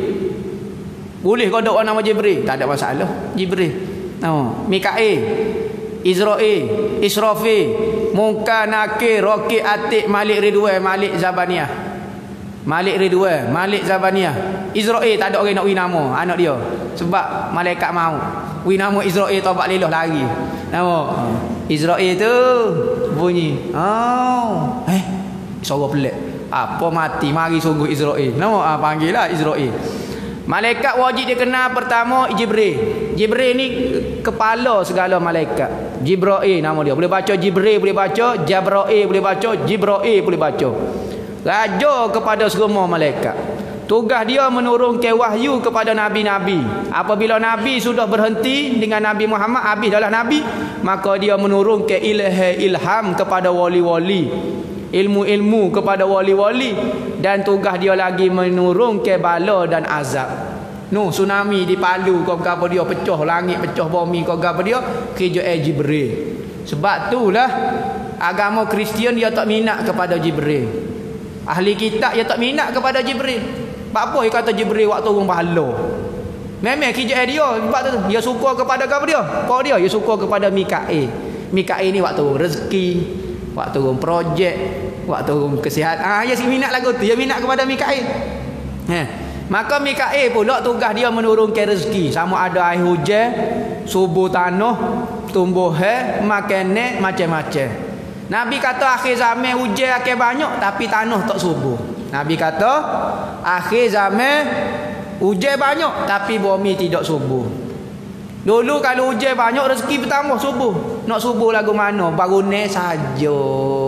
Speaker 1: Boleh kau ada nama Jibril? Tak ada masalah. Jibril. Nama Mikail, Israel, Israfil, Munkar, Nakir, Raqib, Atid, Malik Ridwan, Malik Zabaniyah. Malik Ridwan, Malik Zabaniyah. Israel tak ada orang nak wi nama anak dia. Sebab malaikat mau. Wi nama Israel taubat lelah lari. Nama Israel tu bunyi. Oh, eh suara pelik. Apa mati mari sungguh Israel. Nama ah panggillah Israel. Malaikat wajib dia kenal pertama Jibril. Jibril ni kepala segala malaikat. Jibril nama dia. Boleh baca Jibril, boleh baca Jabrail, boleh baca Jibril, boleh baca. Raja kepada semua malaikat. Tugas dia menurunkan wahyu kepada nabi-nabi. Apabila nabi sudah berhenti dengan Nabi Muhammad, habis adalah nabi, maka dia menurunkan ilham ilham kepada wali-wali, ilmu-ilmu kepada wali-wali, dan tugas dia lagi menurunkan bala dan azab. No, tsunami di Palu kau apa dia pecah langit, pecah bumi kau apa dia kerja Jibril. Sebab itulah agama Kristian dia tak minat kepada Jibril. Ahli kitab dia tak minat kepada Jibril. Apa dia kata Jibril waktu turun pahala? Memang kerja dia sebab tu dia suka kepada apa dia? Kau dia dia suka kepada Mikail. Mikail ni waktu rezeki, waktu turun projek, waktu turun kesihatan. Ah dia si minat lagu tu. Dia minat kepada Mikail. Eh, maka Mikail pula tugas dia menurunkan rezeki, sama ada air hujan, subur tanah, tumbuhan, makanan macam-macam. Nabi kata akhir zaman hujan akan banyak tapi tanah tak subur. Nabi kata akhir zaman hujan banyak tapi bumi tidak subur. Dulu kalau hujan banyak rezeki bertambah subur. Nak subur lagu mana? Bangunan saja.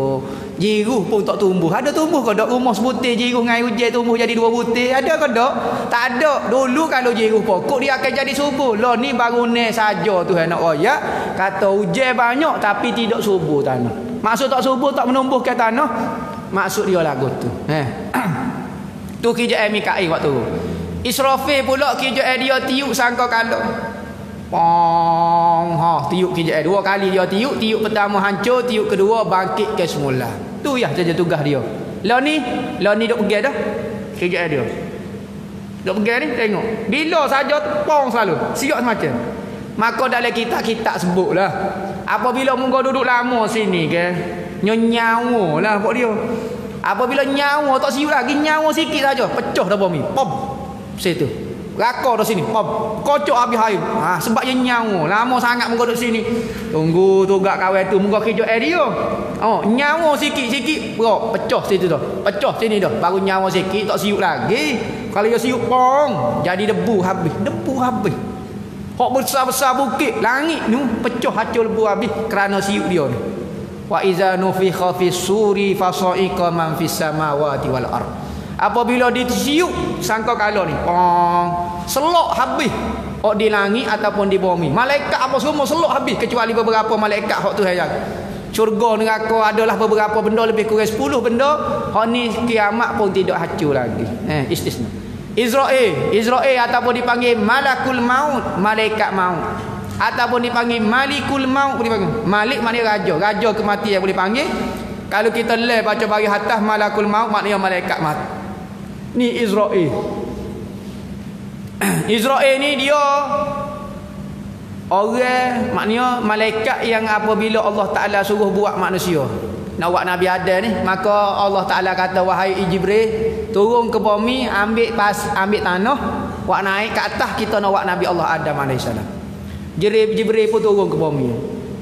Speaker 1: Jiruh pun tak tumbuh. Ada tumbuh ke tak rumah sebutir jiruh dengan hujan tumbuh jadi dua butir? Ada ke tak? Tak ada. Dulu kalau jiruh pokok dia akan jadi subur. Lah ni bangunan saja Tuhan nak royak. Kata hujan banyak tapi tidak subur tanah. Maksud tak subur tak menumbuhkan tanah. Maksud dia lagu tu. Eh. Tu kerjaan Mikail waktu tu. Israfil pula kerjaan dia tiup sangka kala. Pong ha tiup kerjaan dua kali dia tiup. Tiup pertama hancur, tiup kedua bangkit ke semula. Tu ya saja tugas dia. Lah ni, lah ni duk pergi dah. Kerja dia. Duk pergi ni tengok. Bila saja tepong selalu. Siap semacam. Maka dalam kitab-kitab sebutlah. Apabila munggo duduk lama sini ke, nyawa lah buat dia. Apabila nyawa tak siap lagi, nyawa sikit saja, pecah dah bumi. Pom. Situ. Rakor dah sini. Pom. Kocok habis air. Ha, sebab dia nyawa. Lama sangat munggo duduk sini. Tunggu tugak kawan tu munggo kerja dia. Oh, nyawa sikit-sikit, bro, pecah situ dah. Pecah sini dah. Baru nyawa sikit tak siap lagi. Kalau dia siap pong, jadi debu habis. Debu habis. Hak besar-besar bukit langit ni pecah hacul lebu habis kerana siup dia ni. Wa iza nufikha fis suri fasaiqa man fis samawati wal ard. Apabila disiup sangka kala ni, pong, selok habis. Hak di langit ataupun di bumi. Malaikat apa semua selok habis kecuali beberapa malaikat hak Tuhan jaga. Syurga neraka adalah beberapa benda lebih kurang sepuluh benda. Hak ni kiamat pun tidak hacul lagi. Eh, istisna. Israel, Israel ataupun dipanggil Malakul Maut, malaikat maut. Ataupun dipanggil Malikul Maut, boleh panggil. Malik maknanya raja, raja kematian boleh panggil. Kalau kita leh baca bagi atas Malakul Maut maknanya malaikat mati. Ni Israel. Israel ni dia orang, maknanya malaikat yang apabila Allah Taala suruh buat manusia. Nak buat Nabi Adam ni, maka Allah Taala kata wahai Jibril, turun ke bumi, ambil pas ambil tanah, buat naik ke atas kita nak buat Nabi Allah Adam alaihissalam. Jibril Jibril pun turun ke bumi.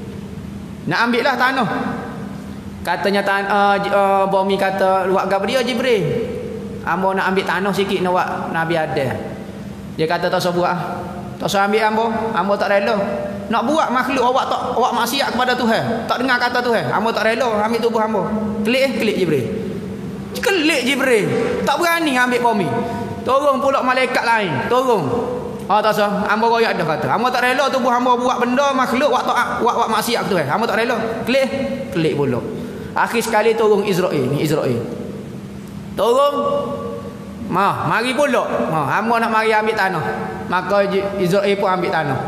Speaker 1: Nak ambil lah tanah. Katanya tan uh, uh, bumi kata, buat gapo dia Jibril? Ambo nak ambil tanah sikit nak buat Nabi Adam. Dia kata tak usah buat. Tak usah ambil ambo, ambo tak rela. Nak buat makhluk awak tak awak maksiat kepada Tuhan. Tak dengar kata Tuhan. Ambo tak rela ambil tubuh ambo. Klik eh, klik Jibril. Kelik Jibril. Tak berani ambil bumi. Turun pula malaikat lain. Turun. Oh tak usah. Ambo royak dah kata. Ambo tak rela tubuh ambo buat benda makhluk awak tak awak awak maksiat Tuhan. Ambo tak rela. Klik eh, klik pula. Akhir sekali turun Israel ni Israel. Turun. Mah, mari pula. Mah, ambo nak mari ambil tanah. Maka Israel pun ambil tanah.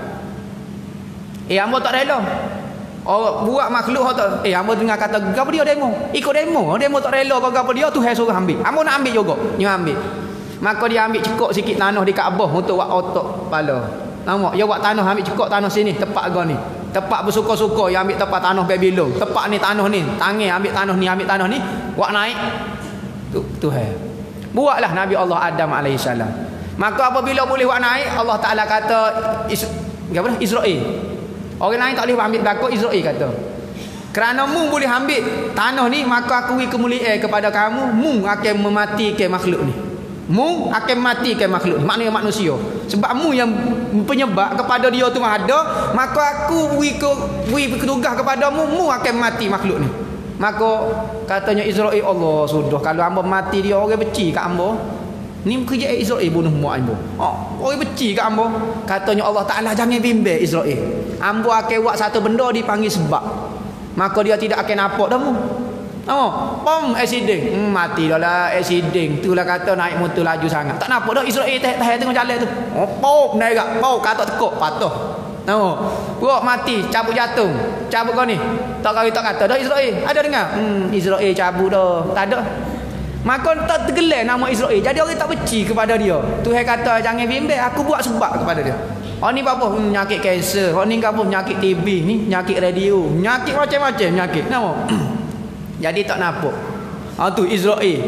Speaker 1: Eh hamba tak rela. Oh buat makhluk tak. Eh hamba dengar kata gapo dia demo. Ikut demo. Demo tak rela kau gapo dia Tuhan suruh ambil. Hamba nak ambil juga. Dia ambil. Maka dia ambil cekok sikit tanah di Kaabah untuk buat otak kepala. Nampak dia buat tanah ambil cekok tanah sini tepat gau ni. Tepat bersuka-suka dia ambil tepat tanah Babylon. Tepat ni tanah ni. Tangan ambil tanah ni ambil tanah ni buat naik. Tu Tuhan. Buatlah Nabi Allah Adam alaihissalam. Maka apabila boleh buat naik Allah Taala kata is, apa Israel. Orang lain tak boleh ambil takut Israel kata. Kerana mu boleh ambil tanah ni maka aku beri kemuliaan kepada kamu, mu akan mematikan makhluk ni. Mu akan matikan makhluk ni, maknanya manusia. Sebab mu yang penyebab kepada dia tu ada, maka aku beri ke beri tugas kepada mu, mu akan mati makhluk ni. Maka katanya Israel, Allah sudah kalau hamba mati dia orang benci kat hamba. Ni kerja Israel bunuh mak ambo. Oh, orang benci kat ambo. Katanya Allah Taala jangan bimbang Israel. Ambo akan buat satu benda dipanggil sebab. Maka dia tidak akan nampak dah mu. Oh, pom accident. Hmm, mati dah lah accident. Itulah kata naik motor laju sangat. Tak nampak dah Israel tahan tengok jalan tu. Oh, pop naik gak. Pop katak tekuk patah. Nampak. Buat mati, cabut jantung. Cabut kau ni. Tak kau tak kata dah Israel. Ada dengar? Hmm, Israel cabut dah. Tak ada. Maka tak tergelar nama Israel. Jadi orang tak benci kepada dia. Tuhan kata jangan bimbang, aku buat sebab kepada dia. Oh ni apa? Penyakit kanser. Oh ni apa? Penyakit T B, ni penyakit radio, penyakit macam-macam penyakit. Nama. Jadi tak nampak. Ah tu Israel.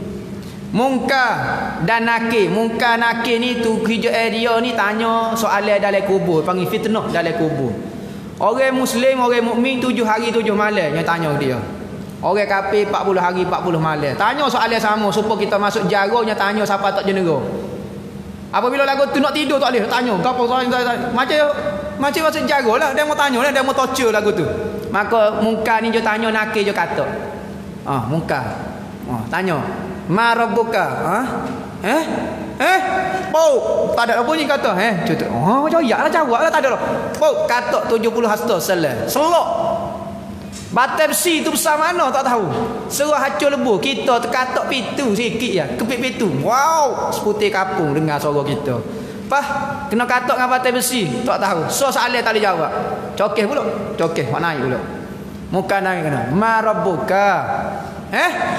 Speaker 1: Munkar dan nakir. Munkar nakir ni tu kerja dia ni tanya soalan dalam kubur, panggil fitnah dalam kubur. Orang Muslim, orang mukmin tujuh hari tujuh malam yang tanya dia. Orang kafir empat puluh hari empat puluh malam. Tanya soalan sama supaya kita masuk jarahnya tanya siapa tak jenera. Apabila lagu tu nak tidur tak boleh tanya. Gapo soalan macam macam masuk jarahlah dia mau tanya lah, dia mau torture lagu tu. Maka munkar ni je tanya nakir je kata. Ah, munkar. Ah, tanya. Ma rabbuka? Ha? Eh? Eh? Pau. Tak ada bunyi kata, eh? Cuta. Oh, jawablah jawablah tak ada. Pau kata tujuh puluh hasta salah. Selok. Batai besi tu besar mana tak tahu. Serah hacur lebu. Kita terkatak pitu sikit ya. Kepit pitu. Wow. Seputih kapung dengar suara kita. Pah. Kena katak dengan batai besi. Tak tahu. So soalan tak boleh jawab. Cokeh pula. Cokeh. Mak naik pula. Muka naik kena. Ma rabbuka. Eh?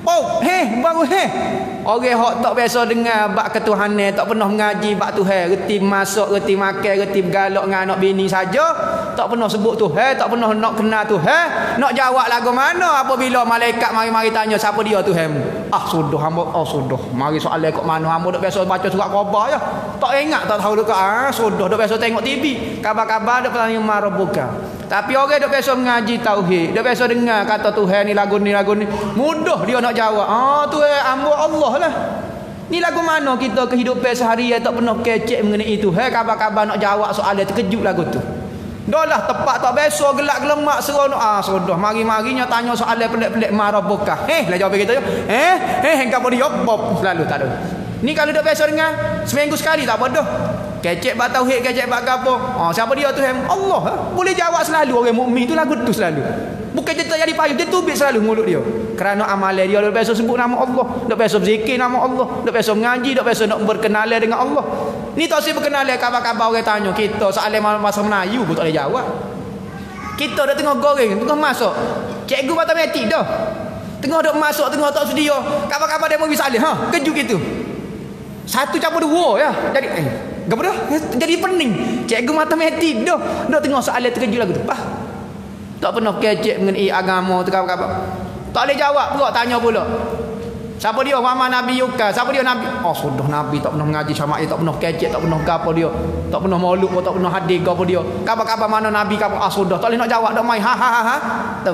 Speaker 1: Oh, heh, baru heh. Orang hok tak biasa dengar bab ketuhanan, tak pernah mengaji bab Tuhan, reti masak, reti makan, reti bergalak dengan anak bini saja, tak pernah sebut Tuhan, tak pernah nak kenal Tuhan, nak jawab lagu mana apabila malaikat mari-mari tanya siapa dia Tuhanmu. Ah sudah hamba, oh sudah. Mari soalan kok mana hamba dak biasa baca surat khabar ya. Tak ingat tak tahu dekat ah sudah dak biasa tengok T V, kabar-kabar dak tanya marabuka. Tapi orang dak biasa mengaji tauhid, dak biasa dengar kata Tuhan ni lagu ni lagu ni, mudah dia nak jawab. Ah Tuhan hamba Allah lah. Ni lagu mana kita kehidupan seharian tak pernah kecek mengenai Tuhan, kabar-kabar nak jawab soalan terkejut lagu tu. Dah lah tepat tak biasa gelak gelemak seronok ah sudah mari-marinya tanya soalan pelik-pelik marabuka. Eh lah jawab kita je. Eh eh engkau dia pop selalu tak ada. Ni kalau dak biasa dengar seminggu sekali tak apa dah. Kecek bab tauhid, kecek bab gapo. Ah siapa dia tu Allah. Ha? Boleh jawab selalu orang mukmin tu lagu tu selalu. Bukan dia tak jadi payah, dia tubik selalu mulut dia. Kerana amalan dia dak biasa sebut nama Allah, dak biasa berzikir nama Allah, dak biasa mengaji, dak biasa nak berkenalan dengan Allah. Ni tak si berkenalan kabar-kabar orang tanya kita soalan masa Melayu pun tak boleh jawab. Kita dah tengah goreng, tengah masak. Cikgu matematik dah. Tengah dak masak, tengah tak sedia. Kabar-kabar demo bisa alih, ha, kejut gitu. Satu campur dua ya. Jadi eh gapo dah? Jadi pening. Cikgu matematik dah. Dah tengok soalan terkejut lagu tu. Ah. Tak pernah kecek mengenai agama tu apa-apa. Tak boleh jawab pula tanya pula. Siapa dia Muhammad Nabi Yuka? Siapa dia Nabi? Oh sudah Nabi tak pernah mengaji syama'il, tak pernah kecek, tak pernah gapo dia. Tak pernah maulud, tak pernah hadis gapo dia. Kabar-kabar mana Nabi kabar ah sudah tak boleh nak jawab dak mai ha ha ha ha. Tem.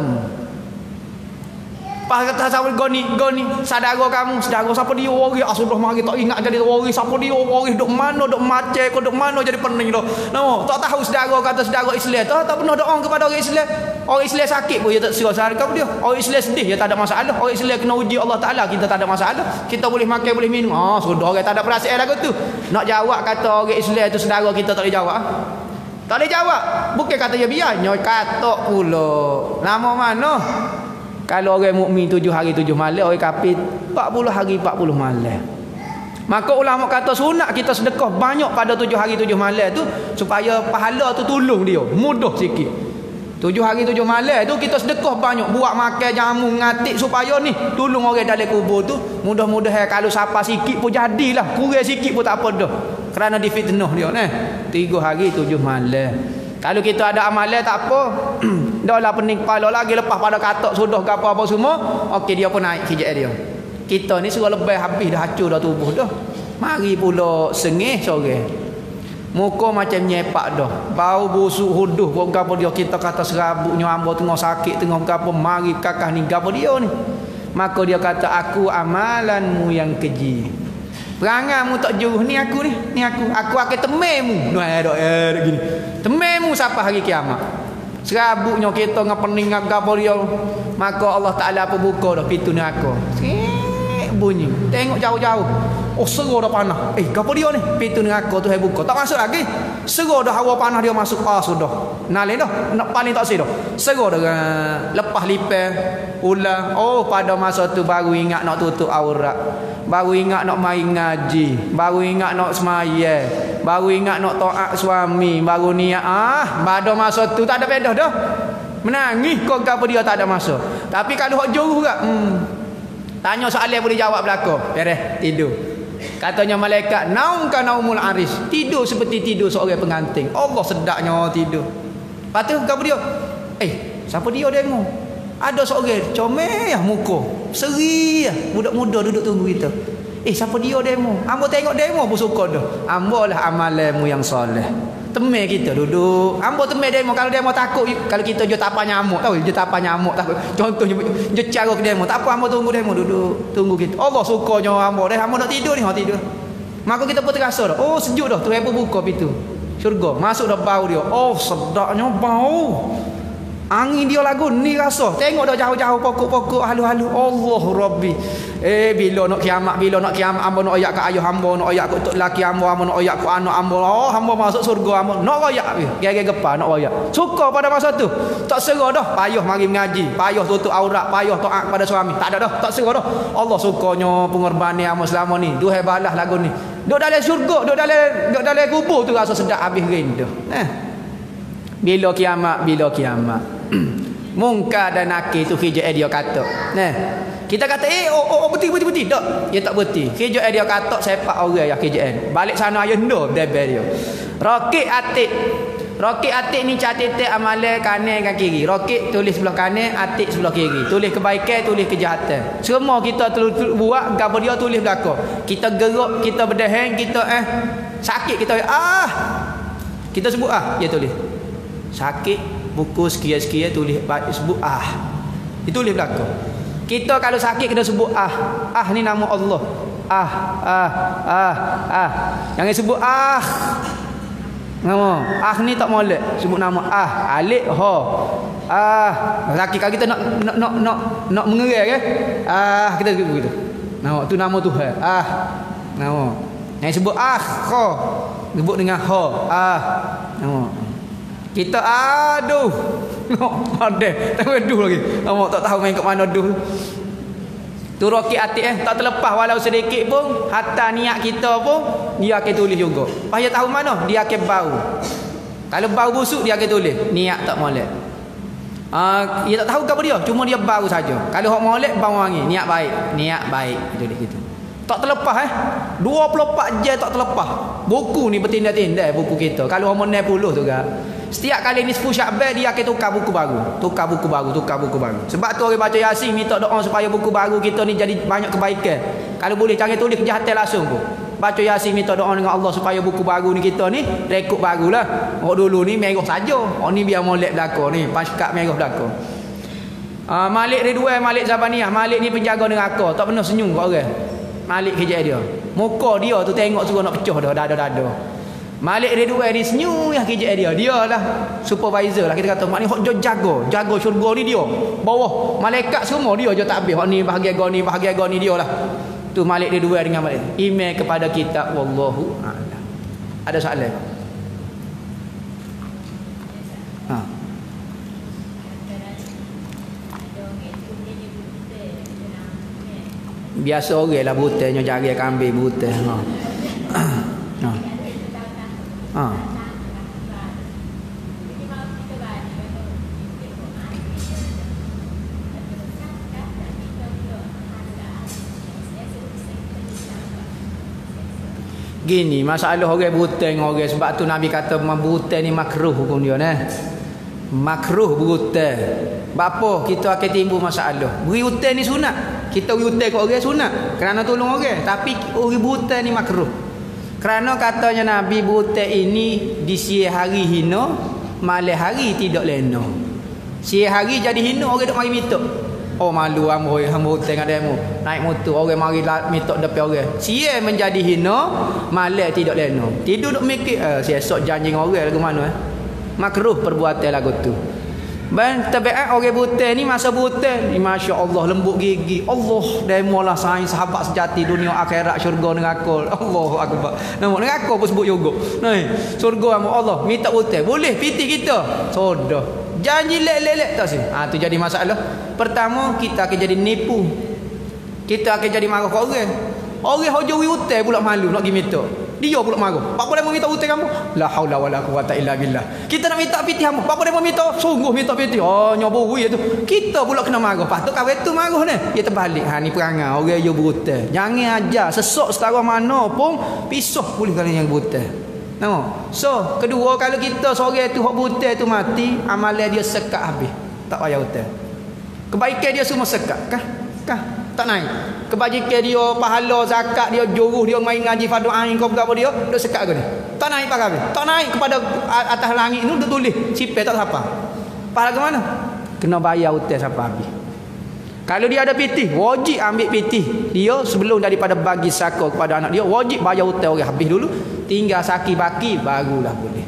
Speaker 1: Pas kata sama goni goni saudara kamu, saudara siapa dia orang ah sudah mari tak ingat jadi orang siapa dia orang dok mana dok macet kau dok mana jadi pening dah. Nama tak tahu saudara kata saudara Islam tu tak pernah doa kepada orang Islam. Orang Islam sakit pun dia tak serah saudara dia. Orang Islam sedih dia tak ada masalah. Orang Islam kena uji Allah Taala kita tak ada masalah. Kita boleh makan boleh minum. Ah sudah orang tak ada perasaan lagu tu. Nak jawab kata orang Islam tu saudara kita tak boleh jawab. Tak boleh jawab. Bukan kata dia biarnya katok pula. Nama mana? Kalau orang mukmin tujuh hari tujuh malam, orang kafir empat puluh hari empat puluh malam. Maka ulama kata sunat kita sedekah banyak pada tujuh hari tujuh malam tu supaya pahala tu tolong dia, mudah sikit. Tujuh hari tujuh malam tu kita sedekah banyak, buat makan jamu ngatik supaya ni tolong orang dalam kubur tu. Mudah-mudahan kalau siapa sikit pun jadilah, kurang sikit pun tak apa dah. Kerana difitnah dia nah. Tiga hari tujuh malam. Kalau kita ada amalan tak apa. Dah lah pening kepala lagi lepas pada katak sudah ke apa-apa semua. Okey dia pun naik hijab dia. Kita ni suruh lebih habis dah hancur dah tubuh dah. Mari pula sengih sore. Muka macam nyepak dah. Bau busuk huduh pun gapo dia kita kata serabutnya hamba tengah sakit tengah gapo mari kakah ni gapo dia ni. Maka dia kata aku amalanmu yang keji. Peranganmu tak jauh ni aku ni. Ni aku. Aku akan tememu. Noh eh dak eh gini. Tememu siapa hari kiamat. Serabutnya kita dengan pening gapo dia. Maka Allah Taala apa buka dah pintu neraka. Sik bunyi. Tengok jauh-jauh. Oh serah dah panah. Eh gapo dia ni? Pintu neraka tu hai buka. Tak masuk lagi. Serah dah hawa panah dia masuk. Ah sudah. Nalih dah. Nak paling tak sih dah. Serah dah lepas lipat ulang. Oh pada masa tu baru ingat nak tutup aurat. Baru ingat nak main ngaji, baru ingat nak semaya, baru ingat nak taat suami, baru niat ah pada masa tu tak ada pedah dah. Menangis kau apa dia tak ada masa. Tapi kalau hok jauh juga hmm, tanya soalan boleh jawab belaka. Beres tidur. Katanya malaikat naum ka naumul aris. Tidur seperti tidur seorang pengantin. Allah sedapnya tidur. Patu apa dia? Eh, siapa dia demo? Ada seorang comel ya muka. Seri ya. Budak-muda duduk tunggu kita. Eh siapa dia demo? Hamba tengok demo pun suka dah. Hamba lah amalanmu yang soleh. Temel kita duduk. Hamba temel demo. Kalau demo takut, kalau kita je tapak nyamuk, tahu je tapak nyamuk takut. Contohnya je cara ke demo. Tak apa hamba tunggu demo duduk. Tunggu kita. Allah sukanya hamba dah. Hamba nak tidur ni, ha tidur. Maka kita pun terasa dah. Oh sejuk dah. Tuhan pun buka pintu syurga. Masuk dah bau dia. Oh sedapnya bau. Angin dia lagu ni rasa. Tengok dah jauh-jauh pokok-pokok halu-halu. Allah Rabbi. Eh bila nak kiamat, bila nak kiamat hamba nak ayak ke ayah hamba, nak ayak ke tok laki hamba, hamba nak ayak ke anak hamba. Oh hamba masuk surga hamba. Nak ayak weh. Gaya gepa nak ayak. Suka pada masa tu. Tak serah dah. Payah mari mengaji, payah tutup aurat, payah taat pada suami. Tak ada dah. Tak serah dah. Allah sukanya pengorbanan hamba selama ni. Duhai balas lagu ni. Duk dalam syurga, duk dalam duk dalam kubur tu rasa sedap habis rindu. Eh. Bila kiamat, bila kiamat. Mungkar dan nakir tu hijab dia kata. Nah. Kita kata eh oh, oh, oh betul betul betul tak. Dia tak betul. K J N dia kata sepak orang ya K J N. Balik sana ayah ndoh debel dia. Rokit atik. Rokit atik ni catat amalan kanan dan kiri. Rokit tulis sebelah kanan, atik sebelah kiri. Tulis kebaikan, tulis kejahatan. Semua kita tul, tul, buat gapo dia tulis belakang. Kita gerak, kita berdahan, kita eh sakit kita ah. Kita sebut ah, dia tulis. Sakit buku sekian-sekian tulis sebut ah. Itu tulis belakang. Kita kalau sakit kita sebut ah. Ah ni nama Allah. Ah, ah, ah, ah. Jangan sebut ah. Nama ah ni tak molek sebut nama ah alif ha ah laki kita nak nak nak nak nak mengerai ke ah kita begitu nama tu nama Tuhan ah nama yang sebut ah kha sebut dengan ha ah nama kita aduh no ada tak aduh lagi nama tak tahu main kat mana aduh tu rokit atik eh tak terlepas walau sedikit pun hatta niat kita pun dia akan tulis juga. Payah tahu mana dia akan bau. Kalau bau busuk dia akan tulis niat tak molek. Ah uh, dia tak tahu apa dia, cuma dia bau saja. Kalau hok molek bau wangi, niat baik, niat baik tulis gitu. Tak terlepas eh. dua puluh empat jam tak terlepas. Buku ni bertindak-tindak buku kita. Kalau umur enam puluh tu kan. Setiap kali ni sepuluh Syakban dia akan tukar buku baru. Tukar buku baru, tukar buku baru. Sebab tu orang baca Yasin minta doa supaya buku baru kita ni jadi banyak kebaikan. Kalau boleh jangan tulis kejahatan langsung pun. Baca Yasin minta doa dengan Allah supaya buku baru ni kita ni rekod barulah. Oh dulu ni merah saja. Oh ni biar molek belaka ni, paskat merah belaka. Ah uh, Malik Ridwan, Malik Zabaniyah, Malik ni penjaga neraka, tak pernah senyum kat orang. Malik kerja dia. Muka dia tu tengok suruh nak pecah dah dada-dada. Malik Ridwan ni senyum ya kerja dia. Dia lah supervisor lah kita kata. Mak ni hok jaga, jaga syurga ni dia. Bawah malaikat semua dia je tak habis. Hok ni bahagian goni, bahagian goni dia lah. Tu Malik Ridwan dengan Malik. Iman kepada kita wallahu a'lam. Ada soalan? Ha. Biasa orang lah butai cari kambing butai. Ha. Ha. Ha. Gini masalah orang butai dengan orang sebab tu Nabi kata butai ni makruh hukum dia nah. Makruh butai. Bapa kita akan timbul masalah. Beri hutang ni sunat. Kita beri hutang kat orang sunat kerana tolong orang, tapi beri hutang ni makruh. Kerana katanya Nabi hutang ini di siang hari hina, malam hari tidak lena. Siang hari jadi hina orang duk mari minta. Oh malu hamba hamba hutang adamu. Naik motor orang mari minta depan orang. Siang menjadi hina, malam tidak lena. Tidur duk mikir eh si esok janji dengan orang lagu mana eh. Makruh perbuatan lagu tu. Ben tabiat orang buta ni masa buta ni masya-Allah lembut gigi. Allah demolah sayang sahabat sejati dunia akhirat syurga neraka. Allahu akbar. Nama neraka pun sebut juga. Nah, syurga sama Allah minta buta. Boleh piti kita. Sudah. Janji lek-lek tak sih. Ha tu jadi masalah. Pertama kita akan jadi nipu. Kita akan jadi marah kat orang. Orang hojo wi hutang pula malu nak pergi minta. Dia pula marah. Pak boleh minta hutang kamu? La haula wala quwata illa billah. Kita nak minta piti kamu. Pak boleh minta? Sungguh minta piti. Oh nyoboi itu. Kita pula kena marah. Patut kawan tu marah ni. Dia terbalik. Ha ni perangai orang yo berhutang. Jangan ajar sesok setara mana pun pisah boleh kalau yang berhutang. Nampak? So, kedua kalau kita seorang tu hok berhutang tu mati, amalan dia sekat habis. Tak payah hutang. Kebaikan dia semua sekat kah? Kah? Tak naik. Kebajikan dia, pahala, zakat dia, juruh dia, main ngaji fardu ain kau berapa dia, duk sekat ke ni. Tak naik pak habis. Tak naik kepada atas langit ni duk tulis, sipir tak siapa. Pahala ke mana? Kena bayar hutang siapa habis. Kalau dia ada pitih, wajib ambil pitih. Dia sebelum daripada bagi saka kepada anak dia, wajib bayar hutang orang habis dulu. Tinggal saki baki barulah boleh.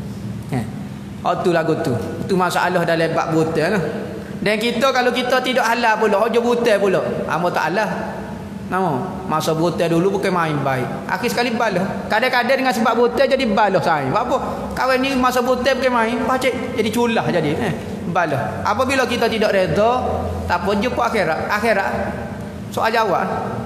Speaker 1: Eh. Oh tu lagu tu. Itu masalah dalam bab hutang lah. Dan kita kalau kita tidak halal pula, hoja butai pula. Amo tak halal. Nama masa butai dulu bukan main baik. Akhir sekali balah. Kadang-kadang dengan sebab butai jadi balah sayang. Sebab apa? Kawan ni masa butai bukan main, pacik jadi culah jadi. Eh, balah. Apabila kita tidak redha, tak apa jumpa akhirat. Akhirat soal jawab.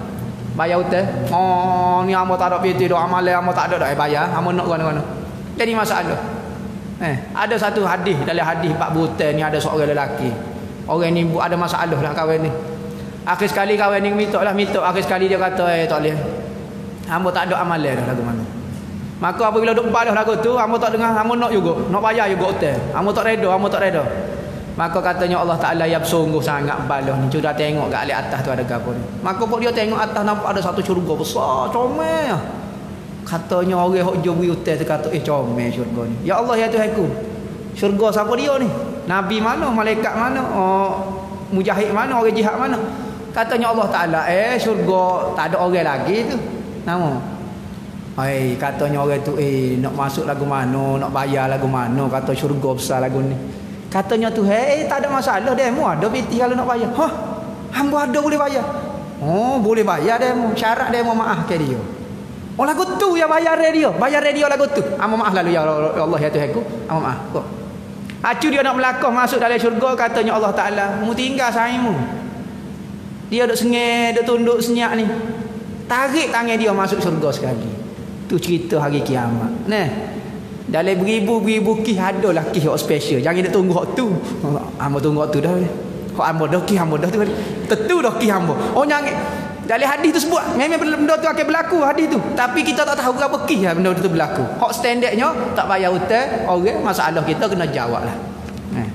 Speaker 1: Bayar hutang. Oh, ni amo tak ada piti dak amalan amo tak ada dak bayar. Amo nak mana-mana. Jadi masalah. Eh, ada satu hadis dalam hadis bab butai ni ada seorang lelaki. Orang ni ada masalah lah kawan ni. Akhir sekali kawan ni minta lah minta. Akhir sekali dia kata eh tak boleh. Hamba tak ada amalan dah lagu mana. Maka apabila duk balah lagu tu, hamba tak dengar, hamba nak juga, nak bayar juga hotel. Hamba tak reda, hamba tak reda. Maka katanya Allah Taala yang sungguh sangat balah ni. Sudah tengok kat atas tu ada gapo ni. Maka pun dia tengok atas nampak ada satu syurga besar, comel. Katanya orang hok jo bui hotel tu kata eh comel syurga ni. Ya Allah ya Tuhanku. Syurga siapa dia ni? Nabi mana, malaikat mana, oh, mujahid mana, orang jihad mana? Katanya Allah Taala eh syurga tak ada orang lagi tu. Nama. Hai, katanya orang tu eh nak masuk lagu mana, nak bayar lagu mana, kata syurga besar lagu ni. Katanya tu hey tak ada masalah demo ada piti kalau nak bayar. Hah? Hamba ada boleh bayar. Oh, boleh bayar demo. Syarat demo maaf ke dia. Oh lagu tu ya bayar dia. Bayar dia lagu tu. Amba maaf lalu ya Allah ya Tuhanku. Amba maaf. Kok. Acu dia nak melakah masuk dalam syurga katanya Allah Taala, mu tinggal saimu. Dia duk sengih, duk tunduk senyak ni. Tarik tangan dia masuk syurga sekali. Tu cerita hari kiamat. Nah, dalam beribu-beribu kisah ada lah kisah special. Jangan nak tunggu hak tu. Hamba tunggu hak tu dah. Hak hamba dah kisah hamba dah tu. Tentu dah kisah hamba. Oh jangan dalam hadis tu sebut memang benda tu akan berlaku hadis tu. Tapi kita tak tahu berapa kisah benda tu berlaku. Hak standardnya tak bayar hutang, orang masalah kita kena jawab lah. Nah.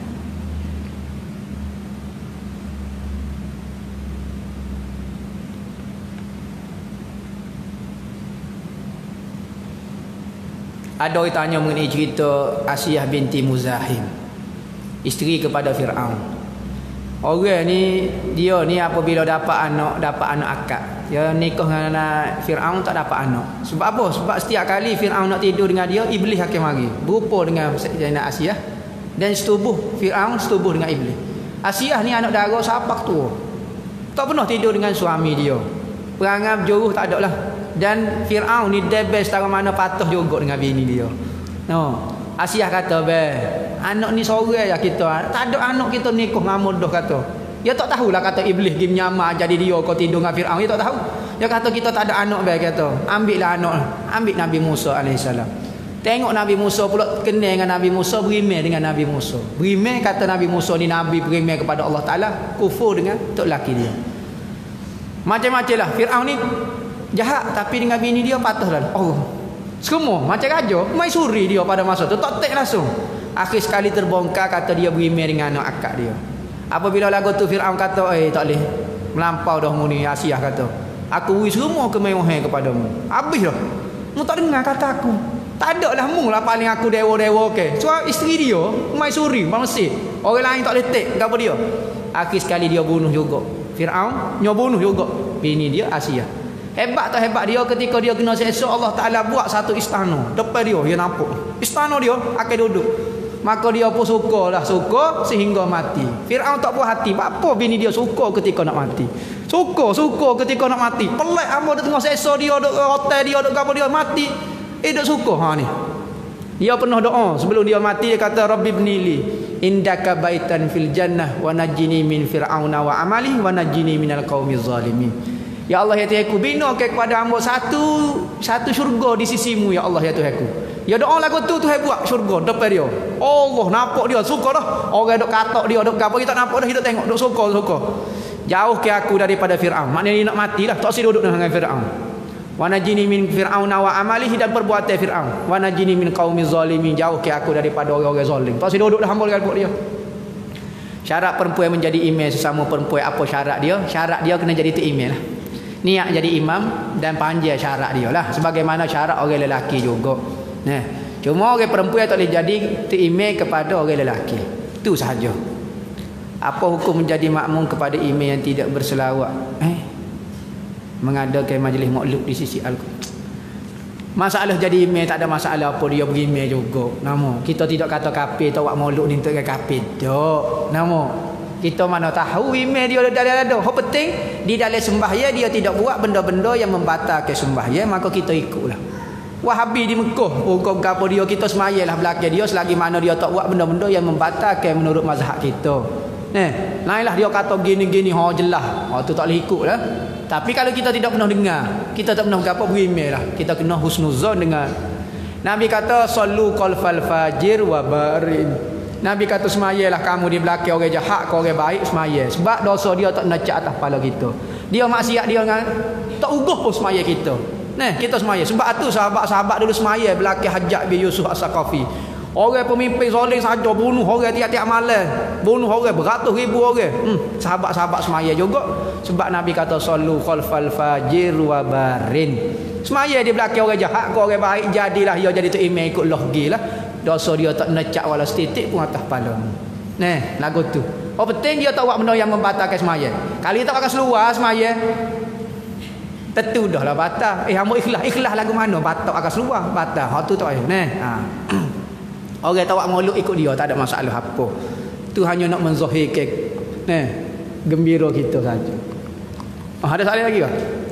Speaker 1: Ada orang tanya mengenai cerita Asiyah binti Muzahim, isteri kepada Fir'aun. Orang ni dia ni apabila dapat anak, dapat anak akak. Dia nikah dengan Fir'aun tak dapat anak. Sebab apa? Sebab setiap kali Fir'aun nak tidur dengan dia, iblis akan mari. Berupa dengan Zainab Asiyah dan setubuh Fir'aun setubuh dengan iblis. Asiyah ni anak dara sapak tua. Tak pernah tidur dengan suami dia. Perangai berjuruh tak ada lah. Dan Fir'aun ni debes setara mana patah juga dengan bini dia. No. Asiyah kata, "Be, anak ni seorang ya kita. Tak ada anak kita nikah dengan mudah kata." Dia tak tahulah kata iblis pergi menyamar jadi dia kau tidur dengan Fir'aun. Dia tak tahu. Dia kata kita tak ada anak be kata. Ambillah anak. Ambil Nabi Musa alaihissalam. Tengok Nabi Musa pula kenal dengan Nabi Musa, berimeh dengan Nabi Musa. Berimeh kata Nabi Musa ni nabi berimeh kepada Allah Taala, kufur dengan tok laki dia. Macam-macam lah Fir'aun ni jahat tapi dengan bini dia patah dah. Allah. Semua macam raja, maisuri dia pada masa tu tak tek langsung. Akhir sekali terbongkar kata dia berimeh dengan anak akak dia. Apabila lagu tu Fir'aun kata, "Eh tak boleh. Melampau dah mu ni." Asiyah kata, "Aku beri semua kemewahan kepadamu. Habis dah. Mu tak dengar kata aku. Tak ada lah mu lah paling aku dewa-dewa okey." So isteri dia maisuri, manusia. Orang lain tak boleh tek gapo dia. Akhir sekali dia bunuh juga. Fir'aun nyo bunuh juga bini dia Asiyah. Hebat tak hebat dia ketika dia kena seksa, Allah Taala buat satu istana depan dia, dia nampak. Istana dia akan duduk. Maka dia pun sukalah, suka sehingga mati. Fir'aun tak puas hati, apa bini dia suka ketika nak mati. Suka, suka ketika nak mati. Pelik hamba dia tengah seksa dia, duk hotel dia, duk apa dia mati. Eh duk suka ha ni. Dia pernah doa sebelum dia mati, dia kata Rabbi ibnili indaka baitan fil jannah wa najjini min fir'auna wa amali wa najjini minal qaumiz zalimin. Ya Allah ya Tuhanku, bina kepada hamba satu satu syurga di sisimu ya Allah ya Tuhanku. Ya doa lagu tu Tuhan buat syurga depan dia. Allah nampak dia suka dah. Orang duk katak dia duk apa kita nampak dah, kita tengok duk suka suka. Jauh ke aku daripada Fir'aun. Maknanya dia nak mati lah, tak si duduk dengan Fir'aun. Wa najini min fir'auna wa amalihi, dan perbuatan Fir'aun. Wa najini min qaumiz zalimin, jauh ke aku daripada orang-orang zalim. Tak si duduk dah hamba dengan dia. Syarat perempuan menjadi imam sesama perempuan, apa syarat dia? Syarat dia kena jadi tu imam lah. Niat jadi imam dan panjang syarat dia lah. Sebagaimana syarat orang lelaki juga. Nah, cuma orang perempuan tak boleh jadi tu imam kepada orang lelaki. Itu sahaja. Apa hukum menjadi makmum kepada imam yang tidak berselawat? Eh? Mengadakan majlis maulud di sisi Al-Quran. Masalah jadi imam tak ada masalah apa, dia berimam juga. Nama kita tidak kata kafir atau buat maulud ni untuk kafir. Tak. Nama kita mana tahu imam dia ada ada. Hak penting di dalam sembahyang dia tidak buat benda-benda yang membatalkan sembahyang, maka kita ikutlah. Wahabi di Mekah, pokok gapo dia kita semayanglah belakang dia selagi mana dia tak buat benda-benda yang membatalkan menurut mazhab kita. Nah, lainlah dia kata gini-gini ha jelas. Ha tu tak boleh ikutlah. Tapi kalau kita tidak pernah dengar, kita tak pernah gapo berimam lah. Kita kena husnuzon dengan Nabi kata sallu qalfal fajir wa barin. Nabi kata semayalah kamu di belakang orang jahat ke orang baik, semaya. Sebab dosa dia tak necak atas kepala kita. Dia maksiat dia dengan tak uguh pun semaya kita. Nah, kita semaya. Sebab tu sahabat-sahabat dulu semaya belakang Hajjaj bin Yusuf As-Saqafi. Orang pemimpin zalim saja bunuh orang tiap-tiap malam. Bunuh orang beratus ribu orang. Hmm, sahabat-sahabat semaya juga. Sebab Nabi kata sallu khalfal fajir wa barin. Semaya di belakang orang jahat ke orang baik, jadilah dia jadi tu imam ikut lohgi lah. Dosa dia tak necak walau setitik pun atas kepala. Nah, lagu tu. Oh penting dia tak buat benda yang membatalkan semaya. Kalau dia tak akan seluar semaya, tentu dah lah batal. Eh hamba ikhlas, ikhlas lagu mana batal akan seluar, batal. Hak tu tak payah. Nah, ha. Orang tak buat maulud ikut dia tak ada masalah apa. Tu hanya nak menzahirkan nah, gembira kita saja. Oh, ada soalan lagi ke?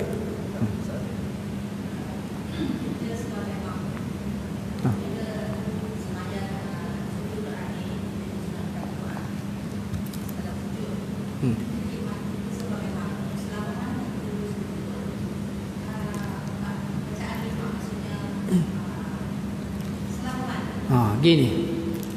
Speaker 1: Ha, gini.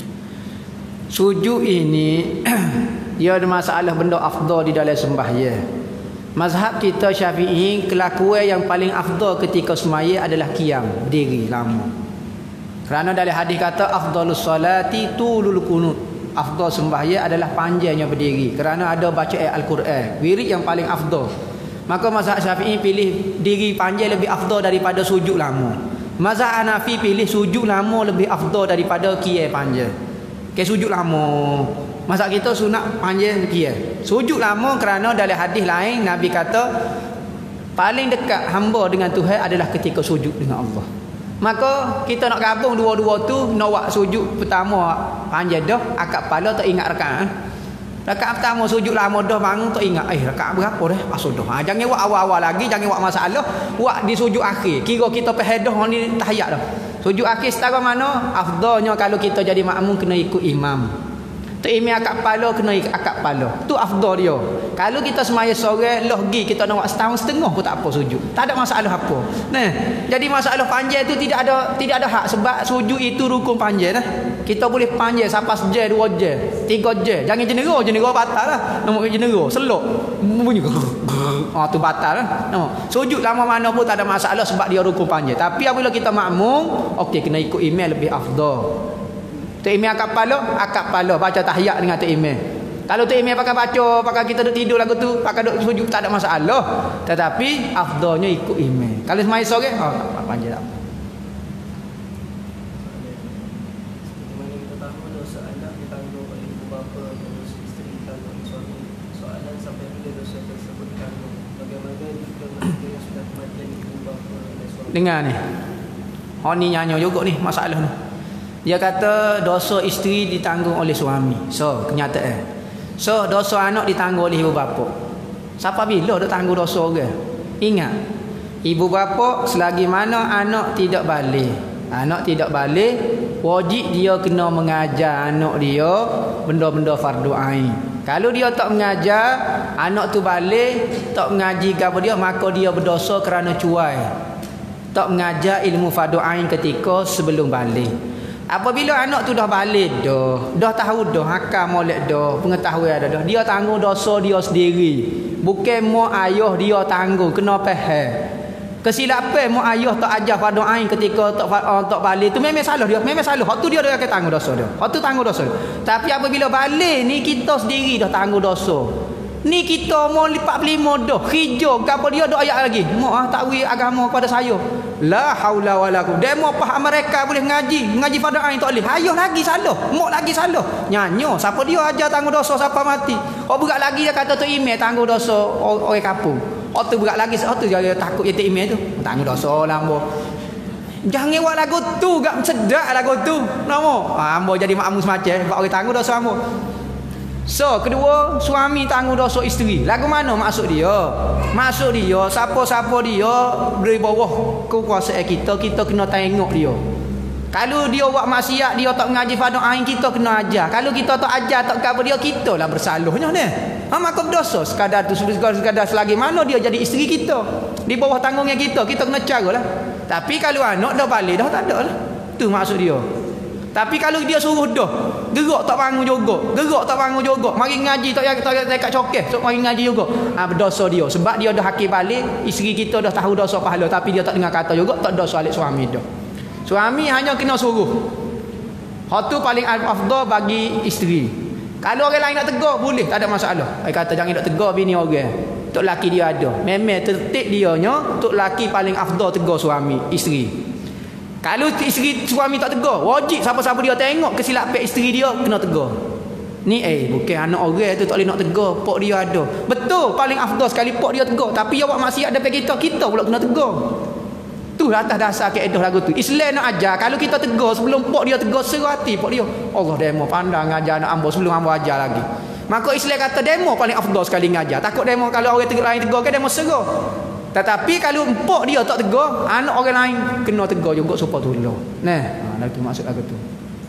Speaker 1: Sujud ini dia ada masalah benda afdal di dalam sembahyang. Mazhab kita Syafi'i, kelakuan yang paling afdal ketika sembahyang adalah qiyam, berdiri lama. Kerana dalam hadis kata afdalus salati tulul qunut. Afdal sembahyang adalah panjangnya berdiri. Kerana ada baca ayat Al-Quran, wirid yang paling afdal. Maka mazhab Syafi'i pilih diri panjang lebih afdal daripada sujud lama. Mazhab Hanafi pilih sujud lama lebih afdal daripada qiyam panjang. Ke sujud lama. Mazhab kita sunat panjang qiyam. Sujud lama kerana dalam hadis lain Nabi kata paling dekat hamba dengan Tuhan adalah ketika sujud dengan Allah. Maka kita nak gabung dua-dua tu, nak buat sujud pertama panjang dah, akad kepala tak ingat rakaat. Rakaat pertama sujud lama dah bangun tak ingat eh rakaat berapa dah pasal dah. Ha, jangan buat awal-awal lagi, jangan buat masalah, buat di sujud akhir. Kira kita pehadah ni tahiyat dah. Sujud akhir setara mana? Afdalnya kalau kita jadi makmum kena ikut imam. Tu imam akad kepala kena ikut akad kepala. Tu afdal dia. Kalau kita semaya sore lohgi kita nak buat setahun setengah pun tak apa sujud. Tak ada masalah apa. Nah, jadi masalah panjang tu tidak ada tidak ada hak sebab sujud itu rukun panjang dah. Kita boleh panjang sampai sejam, dua jam, tiga jam. Jangan jenera, jenera batal lah. Nama jenera, selok. Bunyi. Ah tu batal lah. Nama. Sujud lama mana pun tak ada masalah sebab dia rukun panjang. Tapi apabila kita makmum, okey kena ikut imam lebih afdal. Tok imam akad kepala, akad kepala baca tahiyat dengan tok imam. Kalau tok imam pakai baca, pakai kita duduk tidur lagu tu, pakai duduk sujud tak ada masalah. Tetapi afdalnya ikut imam. Kalau semai sore, oh tak panjang tak. Dengar ni. Oh ni nyanyi juga ni masalah ni. Dia kata dosa isteri ditanggung oleh suami. So, kenyataan. So, dosa anak ditanggung oleh ibu bapa. Siapa bila dah tanggung dosa orang? Ingat. Ibu bapa selagi mana anak tidak balik. Anak tidak balik, wajib dia kena mengajar anak dia benda-benda fardu ain. Kalau dia tak mengajar, anak tu balik, tak mengaji kepada dia, maka dia berdosa kerana cuai. Tak mengajar ilmu fardu ain ketika sebelum balik. Apabila anak tu dah balik dah, dah tahu dah hakam molek dah, pengetahuan ada dah, dia tanggung dosa dia sendiri. Bukan mak ayah dia tanggung, kena faham. Kesilapan mak ayah tak ajar fardu ain ketika tak uh, tak balik tu memang salah dia, memang salah. Hak tu dia dia akan tanggung dosa dia. Hak tu tanggung dosa dia. Tapi apabila balik ni kita sendiri dah tanggung dosa. Ni kita mau empat puluh lima dah hijau gapo dia dak ayat lagi. Mak ah takwil agama kepada saya. La haula wala quwwata. Demo faham mereka boleh ngaji, ngaji pada ain tak boleh. Ayah lagi salah, mak lagi salah. Nyanyo siapa dia ajar tanggung dosa siapa mati. Oh berat lagi dia kata tu imam tanggung dosa orang kampung. Oh tu berat lagi, oh tu dia takut dia imam tu. Tanggung dosa lambo. Jangan buat lagu tu gak sedap lagu tu. Namo? Ah ambo jadi makmum semacam buat orang tanggung dosa ambo. So, kedua, suami tanggung dosa isteri. Lagu mana maksud dia? Maksud dia, siapa-siapa dia dari bawah kekuasaan kita, kita kena tengok dia. Kalau dia buat maksiat, dia tak mengaji fardu ain, kita kena ajar. Kalau kita tak ajar, tak gapo dia, kita lah bersalahnya ni. Ha, maka berdosa. Sekadar tu, sekadar selagi mana dia jadi isteri kita. Di bawah tanggungnya kita, kita kena caralah. Tapi kalau anak dah balik, dah tak ada lah. Tu maksud dia. Tapi kalau dia suruh dah, Gerak tak bangun juga. Gerak tak bangun juga. Mari ngaji tak tak tak kat cokeh. So mari ngaji juga. Ah berdosa dia sebab dia dah hakil balik, isteri kita dah tahu dosa pahala tapi dia tak dengar kata juga, tak dosa balik suami dia. Suami hanya kena suruh. Hak tu paling afdal bagi isteri. Kalau orang lain nak tegur boleh, tak ada masalah. Ai kata jangan nak tegur bini orang. Tok laki dia ada. Memang tertib dia nya, tok laki paling afdal tegur suami, isteri. Kalau isteri suami tak tegur, wajib siapa-siapa dia tengok kesilapan isteri dia kena tegur. Ni eh bukan anak orang tu tak boleh nak tegur, pok dia ada. Betul paling afdal sekali pok dia tegur, tapi awak maksiat depan kita, kita pula kena tegur. Tu atas dasar kaedah lagu tu. Islam nak ajar kalau kita tegur sebelum pok dia tegur serah hati pok dia. Allah demo pandang ajar anak ambo sebelum ambo ajar lagi. Maka Islam kata demo paling afdal sekali ngajar. Takut demo kalau orang tegur lain tegur kan demo serah. Tetapi kalau empok dia tak tegur, anak orang lain kena tegur juga supaya tolong. Nah, ha, itu maksud lagu tu.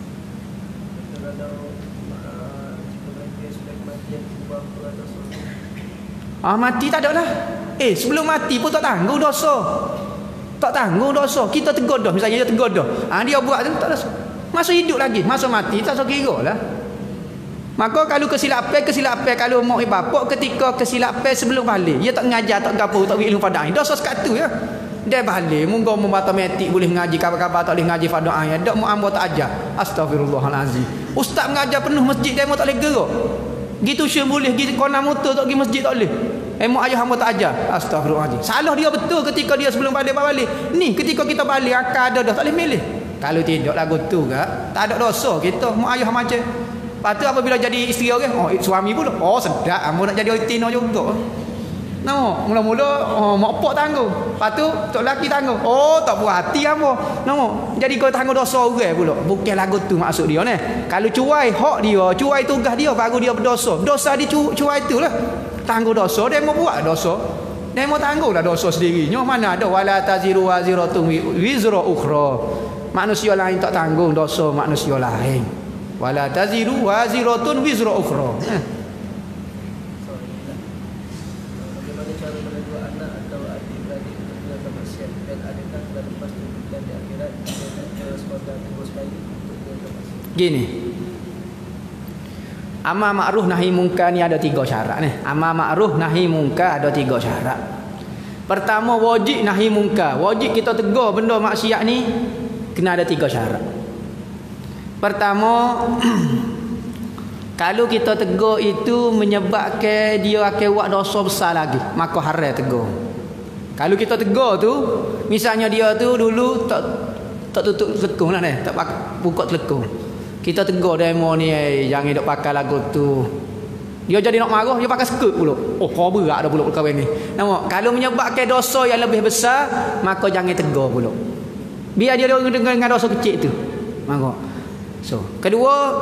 Speaker 1: Ah mati tak ada lah. Eh sebelum mati pun tak tanggung dosa. Tak tanggung dosa. Kita tegur dah, misalnya dia tegur dah. Ah dia buat tu tak dosa. Masa hidup lagi, masa mati tak so kira lah. Maka kalau kesilapan kesilapan kalau mak bapak ketika kesilapan sebelum balik, dia tak mengajar tak gapo tak ilmu pada ain. Dosa sekat tu ya. Dia balik munggo matematik boleh mengaji khabar-khabar tak boleh mengaji fardu ain. Dak mu ambo tak ajar. Astagfirullahalazim. Ustaz mengajar penuh masjid demo tak boleh gerak. Gitu syur boleh, gitu kona motor tak pergi masjid tak boleh. Eh mak ayah hamba tak ajar. Astagfirullahalazim. Salah dia betul ketika dia sebelum balik balik. Ni ketika kita balik akal ada dah tak boleh milih. Kalau tidak lagu tu gak, tak ada dosa kita mak ayah macam. Lepas tu apabila jadi isteri orang, oh suami pula. Oh sedap, ambo nak jadi tino juga. Nampak? Mula-mula oh mak pak tanggung. Lepas tu tok laki tanggung. Oh tak puas hati ambo. Nampak? Jadi kau tanggung dosa orang pula. Bukan lagu tu maksud dia ni. Kalau cuai hak dia, cuai tugas dia baru dia berdosa. Dosa di cu cuai itulah. Tanggung dosa dia mau buat dosa. Dia mau tanggunglah dosa sendirinya. Mana ada wala taziru waziratun wizra ukhra. Manusia lain tak tanggung dosa manusia lain. Wala taziru waziratun wizra ukhra. Eh.
Speaker 2: Bagaimana cara menegur anak atau adik-beradik untuk menjaga maksiat dan adakah telah lepas tuntutan di akhirat dan cara sekolah terus sekali untuk menjaga maksiat?
Speaker 1: Gini. Amar ma'ruf nahi munkar ni ada tiga syarat ni. Amar ma'ruf nahi munkar ada tiga syarat. Pertama wajib nahi munkar. Wajib kita tegur benda maksiat ni kena ada tiga syarat. Pertama, kalau kita tegur itu menyebabkan dia akan buat dosa besar lagi, maka haram tegur. Kalau kita tegur tu, misalnya dia tu dulu tak tak tutup telekung lah ni, tak buka telekung. Kita tegur demo ni, eh, jangan duk pakai lagu tu. Dia jadi nak marah, dia pakai skut pula. Oh, kau berat dah pula perkara ni. Nampak? Kalau menyebabkan dosa yang lebih besar, maka jangan tegur pula. Biar dia dengar dengan dosa kecil tu. Maka so, kedua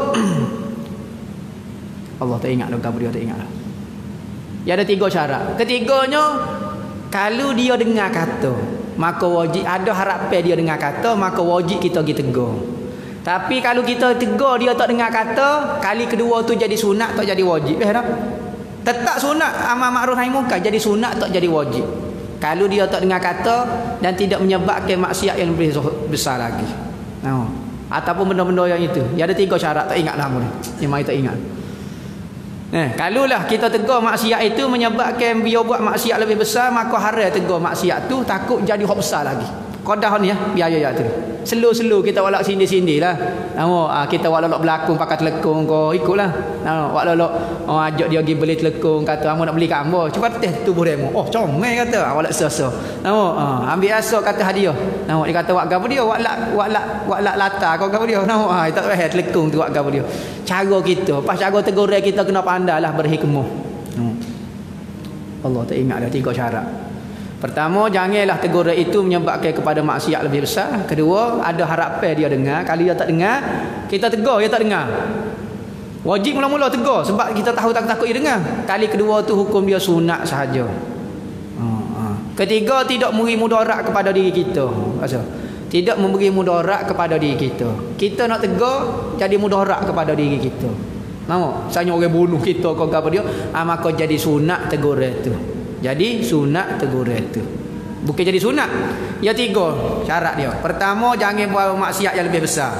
Speaker 1: Allah tak ingat dah dia tak ingat dah. Dia ada tiga syarat. Ketiganya kalau dia dengar kata, maka wajib ada harapan dia dengar kata, maka wajib kita pergi tegur. Tapi kalau kita tegur dia tak dengar kata, kali kedua tu jadi sunat tak jadi wajib. Eh dah. Tetap sunat amar ma'ruf nahi munkar jadi sunat tak jadi wajib. Kalau dia tak dengar kata dan tidak menyebabkan maksiat yang lebih besar lagi. Nah, ataupun benda-benda yang itu. Dia ada tiga syarat tak ingat nama ni. Yang mai tak ingat. Eh, kalulah kita tegur maksiat itu menyebabkan dia buat maksiat lebih besar, maka haram tegur maksiat tu takut jadi hak besar lagi. Qadah ni ya, biaya ya tu. Selu-selu kita walak sini-sinilah. Nampak ah, kita walak berlakon pakai telekung kau ikutlah. Nampak walak oh, ajak dia pergi beli telekung kata ambo nak beli kat ambo. Cuba test tubuh demo. Oh, comel kata. Walak sesa. Nampak ah, ambil asal kata hadiah. Nampak dia kata wak gapo dia walak walak walak latar kau gapo dia. Nampak ah, tak payah telekung tu wak gapo dia. Cara kita, pas cara tegur kita kena pandailah berhikmah. Hmm. Allah tak ingat dah tiga syarat. Pertama, janganlah tegur itu menyebabkan kepada maksiat lebih besar. Kedua, ada harapan dia dengar. Kalau dia tak dengar, kita tegur dia tak dengar. Wajib mula-mula tegur sebab kita tahu takut-takut dia dengar. Kali kedua tu hukum dia sunat sahaja. Ketiga, tidak memberi mudarat kepada diri kita. Tidak memberi mudarat kepada diri kita. Kita nak tegur jadi mudarat kepada diri kita. Nampak? Misalnya orang bunuh kita kau apa dia, ah, maka jadi sunat tegur itu. Jadi sunat tegur itu. Bukan jadi sunat. Ya tiga syarat dia. Pertama, jangan buat maksiat yang lebih besar.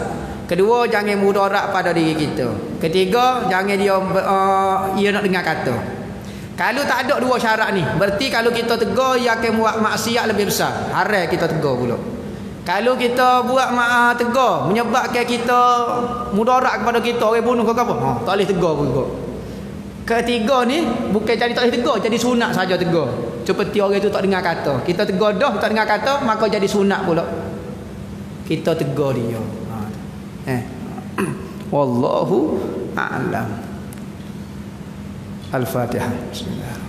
Speaker 1: Kedua, jangan mudarat pada diri kita. Ketiga, jangan dia uh, ia nak dengar kata. Kalau tak ada dua syarat ni, berarti kalau kita tegur, ia akan buat maksiat lebih besar. Haram kita tegur pula. Kalau kita buat mak tegur menyebabkan kita mudarat kepada kita, orang bunuh ke apa, ha, tak boleh tegur pun juga. Ketiga ni bukan jadi tak boleh tegur, jadi sunat saja tegur. Seperti orang itu tak dengar kata, kita tegur dah tak dengar kata, maka jadi sunat pula kita tegur dia. Ha. Eh. Wallahu a'lam. Al-Fatihah. Bismillahirrahmanirrahim.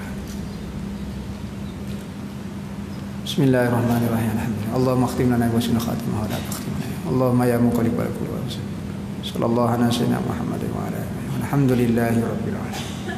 Speaker 1: Bismillahirrahmanirrahim. Alhamdulillah. Allahumma khtim lana wa sunna khatimah wa la takhtim lana. Allahumma ya muqallibal qulub. Sallallahu ala sayyidina Muhammadin wa ala alihi. Alhamdulillahi rabbil alamin.